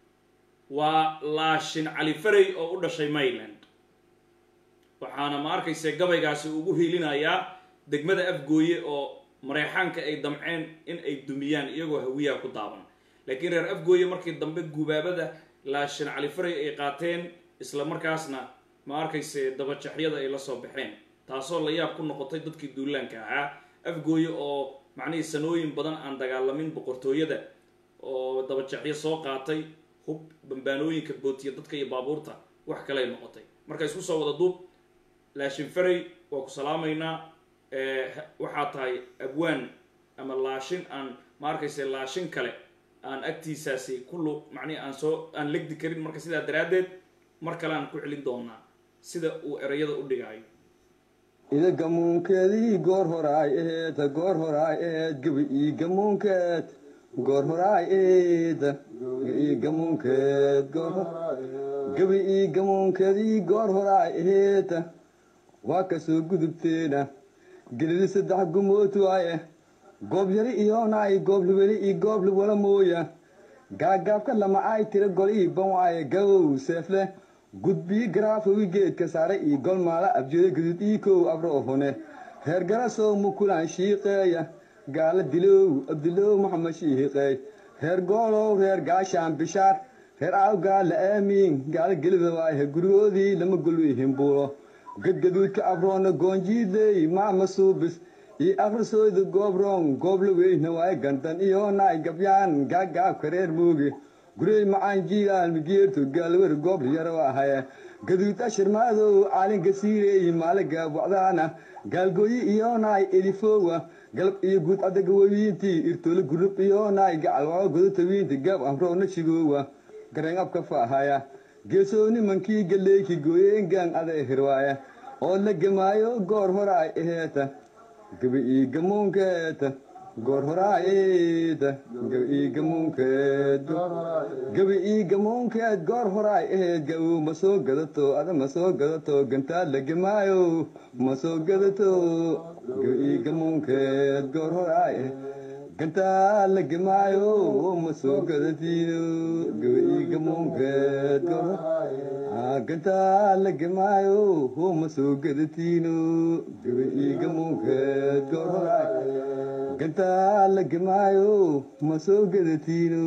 waa laashin cali faray oo u dhashay mayland waxaana ma arkayse gabaygaasi ugu hiilinayaa degmada afgooye oo mareexaanka ay damceen in ay dumiyaan iyagoo hawiyaa ku daaban laakiin reer afgooye markii dambe gubaabada laashin cali faray ay qaateen isla markaasna ma arkayse dabajaxyada ay la soo baxeen taasoo la yaab ku noqotay dadkii duulaanka ahaa afgooye oo macnihii sanooyin badan aan dagaalamin boqortooyada oo dabajaxyo soo qaatay hub bambaanooyinka bootiya dadka iyo baabuurta wax kaley noqotay marka isku soo wada duub laashin faray waa ku salaamaynaa waxaa tahay abwaan ama laashin aan ma arkayse laashin kale aan agtiisaasi kullu macnihi aan soo aan legdi karin marka sidaa daraaddeed mar kale aan ku celin doonaa sida uu erayada u dhigaayo
ida gamuunkeedii goor horaay eed goor horaay eed gabi ii gamuunkeed goor horaay eed ii gamuunkeed goor gabi ii gamuunkeedii goor horaay eed waa ka soo gudubteena gelidi saddex gumood waaye goob yari iyoonaay goob libeli iyo goob liwala mooya gaagaabka lama ay tira golihii ban waaye gabow seefle gudbii garaafowi geedka saare iyo golmaala abjeeda gaduud ii kow abroohone reer garasow mukulaan shiiqeeya gaala dilow abdilow maxamed shiiqeey reer goolow reer gaashaan bishaar reer aawgaala aamiin gaala gelida waaye gurigoodii lama golwi himbuulo gadgaduudka abroona goonjiidley maama suubis iyo afrisooyda goobroon goobla weyna waaye gandan iyoonaay gabyaan gaagaabka reer mooge gurey macaan jiilaan migeerto gaalwer goob yaro ahaye gaduud ashirmaadow caalin gasiireey maale gaabwacdaana gaalgooyi iyoonaay elifoowa galab iyo guud adaga weyiintii irtoola gurub iyoonaay gacalwao godotawiinta gaab amroona shigoowa gareen abka faahaya geesooni mankii galeeki gooyeengaan aday hirwaaya oo la gemaayo goor horaay eheeta gabi ii gamuunkeeta goor horaay eeda gabi ii gamuunkeed gabi ii gamuunkeed goor horaay eheed gabow ma soo gadato ada ma soo gadato gantaad la gemaayo ma soo gadato gabi ii gamuunkeed goor horaay gantaa la gemaayo ma soo gadatiino gabi ii gamuunkeed goor gantaa la gemaayo ma soo gadatiino gabi ii gamuunkeed goor horaay gantaa la gemaayo ma soo gadatiino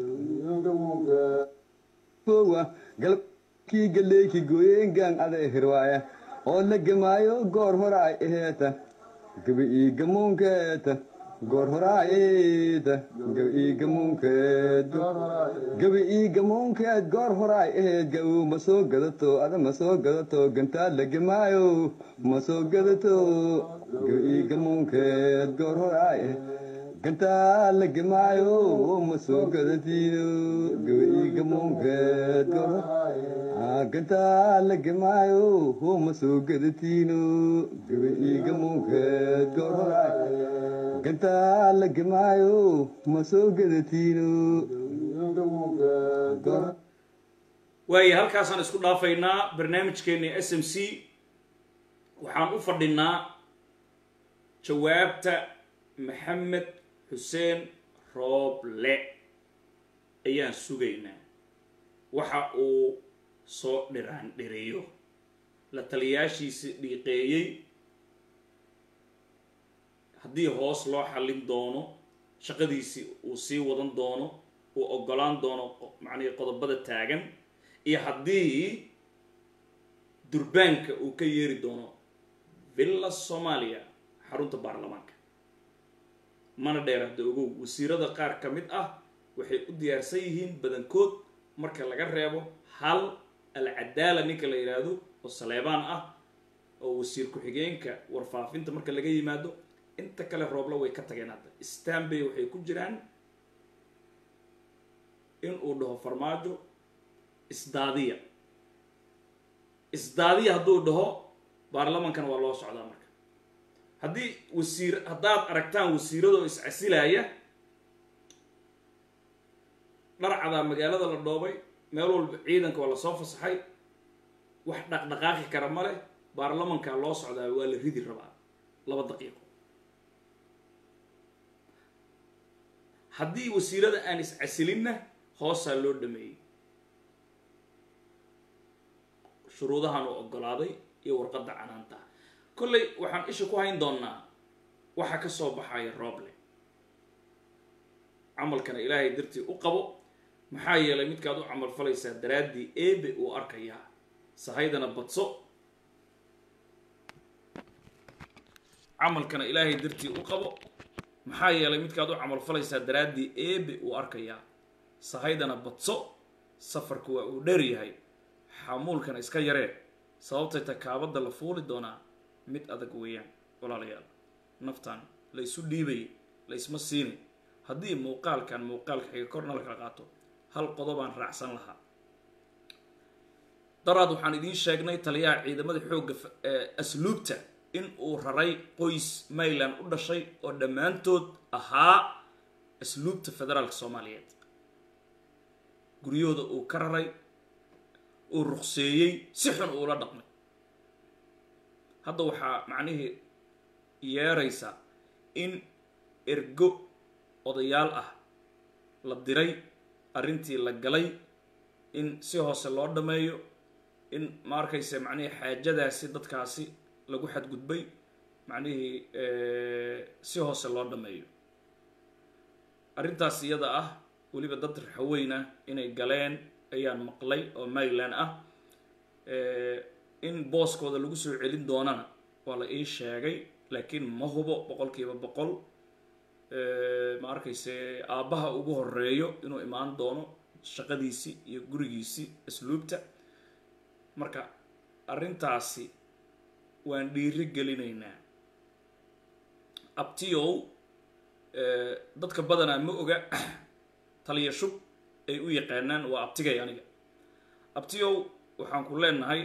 fowa galabkii galeeki gooyeengaan aday hirwaaya oo la gemaayo goor horaay eheeta gabi ii gamuunkeeta goor horaay eeda gabi ii gamuunkeed gabi ii gamuunkeed goor horaay eheed gabow ma soo gadato ada ma soo gadato gantaad la gemaayo ma soo gadato gabi ii gamuunkeed goor horaay gantaad la gemaayo ma soo gadatiino gabi ii gamuunkeed goor gantaad la gemaayo ma soo gadatiino gabi ii gamuunkeed goor horaay gantaa la gemaayo ma soo gadatiino
waayo halkaasaan isku dhaafaynaa barnaamijkeeni s m c waxaan u fadhinaa jawaabta maxamed xuseen rooble ayaan sugaynaa waxa uu soo dhiraan dhiriyo la taliyaashiisi dhiiqeeyey haddii hoos loo xallin doono shaqadiisii uu sii wadan doono uu oggolaan doono macnihi qodobada taagan iyo haddii durbaanka uu ka yeeri doono villa soomaaliya xarunta baarlamaanka mana dheer hadda ogow wasiirada qaar ka mid ah waxay u diyaarsan yihiin badankood marka laga reebo hal alcadaala ninka la yidhaahdo oo saleebaan ah oo wasiir ku-xigeenka warfaafinta marka laga yimaado inta kale roobla way ka tageen hadda stanbay waxay ku jiraan in uu dhaho farmaajo isdaadiya isdaadiya hadduu dhaho baarlamankana waa loo socdaa marka haddii wasiir haddaad aragtaan wasiiradoo iscasilaya dharcadaa magaalada la dhoobay meel walba ciidanka waa lasoo fasaxay wax dhaqdhaqaaqi kara ma leh baarlamankaa loo socdaa waa la ridi rabaa laba daqiiqo haddii wasiirada aan iscasilinna hoosaa loo dhameeyey shuruudahan uu oggolaaday iyo warqadda canaanta kolley waxaan isha ku hayn doonaa waxa ka soo baxaya Rooble camalkana ilaahay dartii u qabo maxaa yeelay midkaad u camal falaysaa daraaddii eebe uu arkayaa sahaydana badso camalkana ilaahay dartii u qabo maxaa yeelay midkaad u camal falaysaa daraaddii eebe uu arkayaa sahaydana badso safarku waa uu dheer yahay xamuulkana iska yaree sababtay takaabadda la fuuli doonaa mid adag weeyaan walaalayaal naftan la isu dhiibay la isma siinay haddii muuqaalkan muuqaalka xiga korna la kala qaato hal qodobaan raacsan lahaa daraad waxaan idiin sheegnay taliyaha ciidamada xoogga asluubta in uu raray qoys Mayland u dhashay oo dhammaantood ahaa asluubta federaalka Soomaaliyeed guryooda uu ka raray uu ruqseeyey si xun uu la dhaqmay hadda waxaa macnihii yeeraysa in ergo odayaal ah la diray arrintii la galay in si hoose loo dhameeyo in ma arkaysa macnihii xaajadaasi dadkaasi lagu xadgudbay macnihii si hoose loo dhameeyo arrintaas iyada ah weliba dad raxweyna inay galeen ayaan maqlay oo Mayland ah in booskooda lagu soo celin doonana waa la ii sheegay laakiin ma hubo boqolkiiba boqol ma arkayse aabbaha ugu horeeyo inuu imaan doono shaqadiisii iyo gurigiisii asluubta marka arrintaasi waan dhiiri gelinaynaa abtiyow dadka badanaa ma oga taliya shub ay u yaqaanaan waa abtigay aniga abtiyow waxaan ku leenahay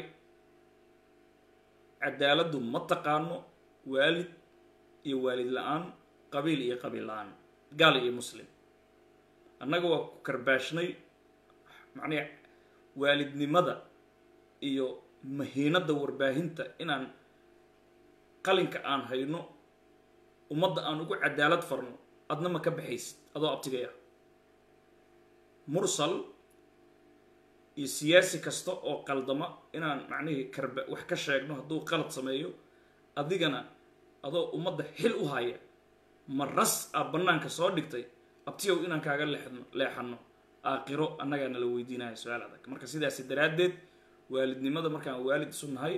cadaaladdu ma taqaano waalid iyo waalid la-aan qabiil iyo qabiil la-aan gaal iyo muslim annaga waa ku karbaashnay macnii waalidnimada iyo mahiinada warbaahinta inaan qalinka aan hayno ummadda aan ugu cadaalad farno adna ma ka baxaysid adoo abtigay ah mursal iyo siyaasi kasta oo qaldama inaan macnihii karba wax ka sheegno hadduu qalad sameeyo adigana adoo ummadda xil u haya maras aa bannaanka soo dhigtay abtiyow inaan kaaga leexno leexano aakhiro annagaa nala weydiinaya su-aal adag marka sidaasi daraaddeed waalidnimada markaan waalid isu nahay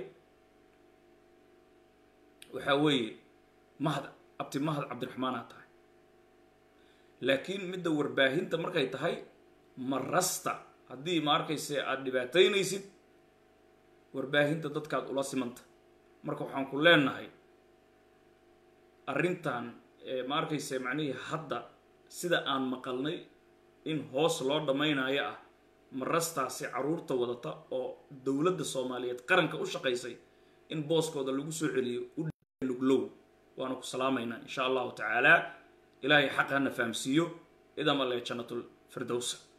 waxaa weeye mahad abti mahad cabdiraxmaanaa tahay laakiin midda warbaahinta markay tahay marasta haddii ma arkayse aada dhibaataynaysid warbaahinta dadkaad ula simanta marka waxaan ku leenahay arrintan ma arkayse macnihii hadda sida aan maqalnay in hoos loo dhammaynayo ah marastaasi caruurta wadata oo dowladda Soomaaliyeed qaranka u shaqaysay in booskooda lagu soo celiyo u luglow waana ku salaamaynaa insha allahu tacaala ilaahay xaq hana fahamsiiyo idama le jannatul firdaws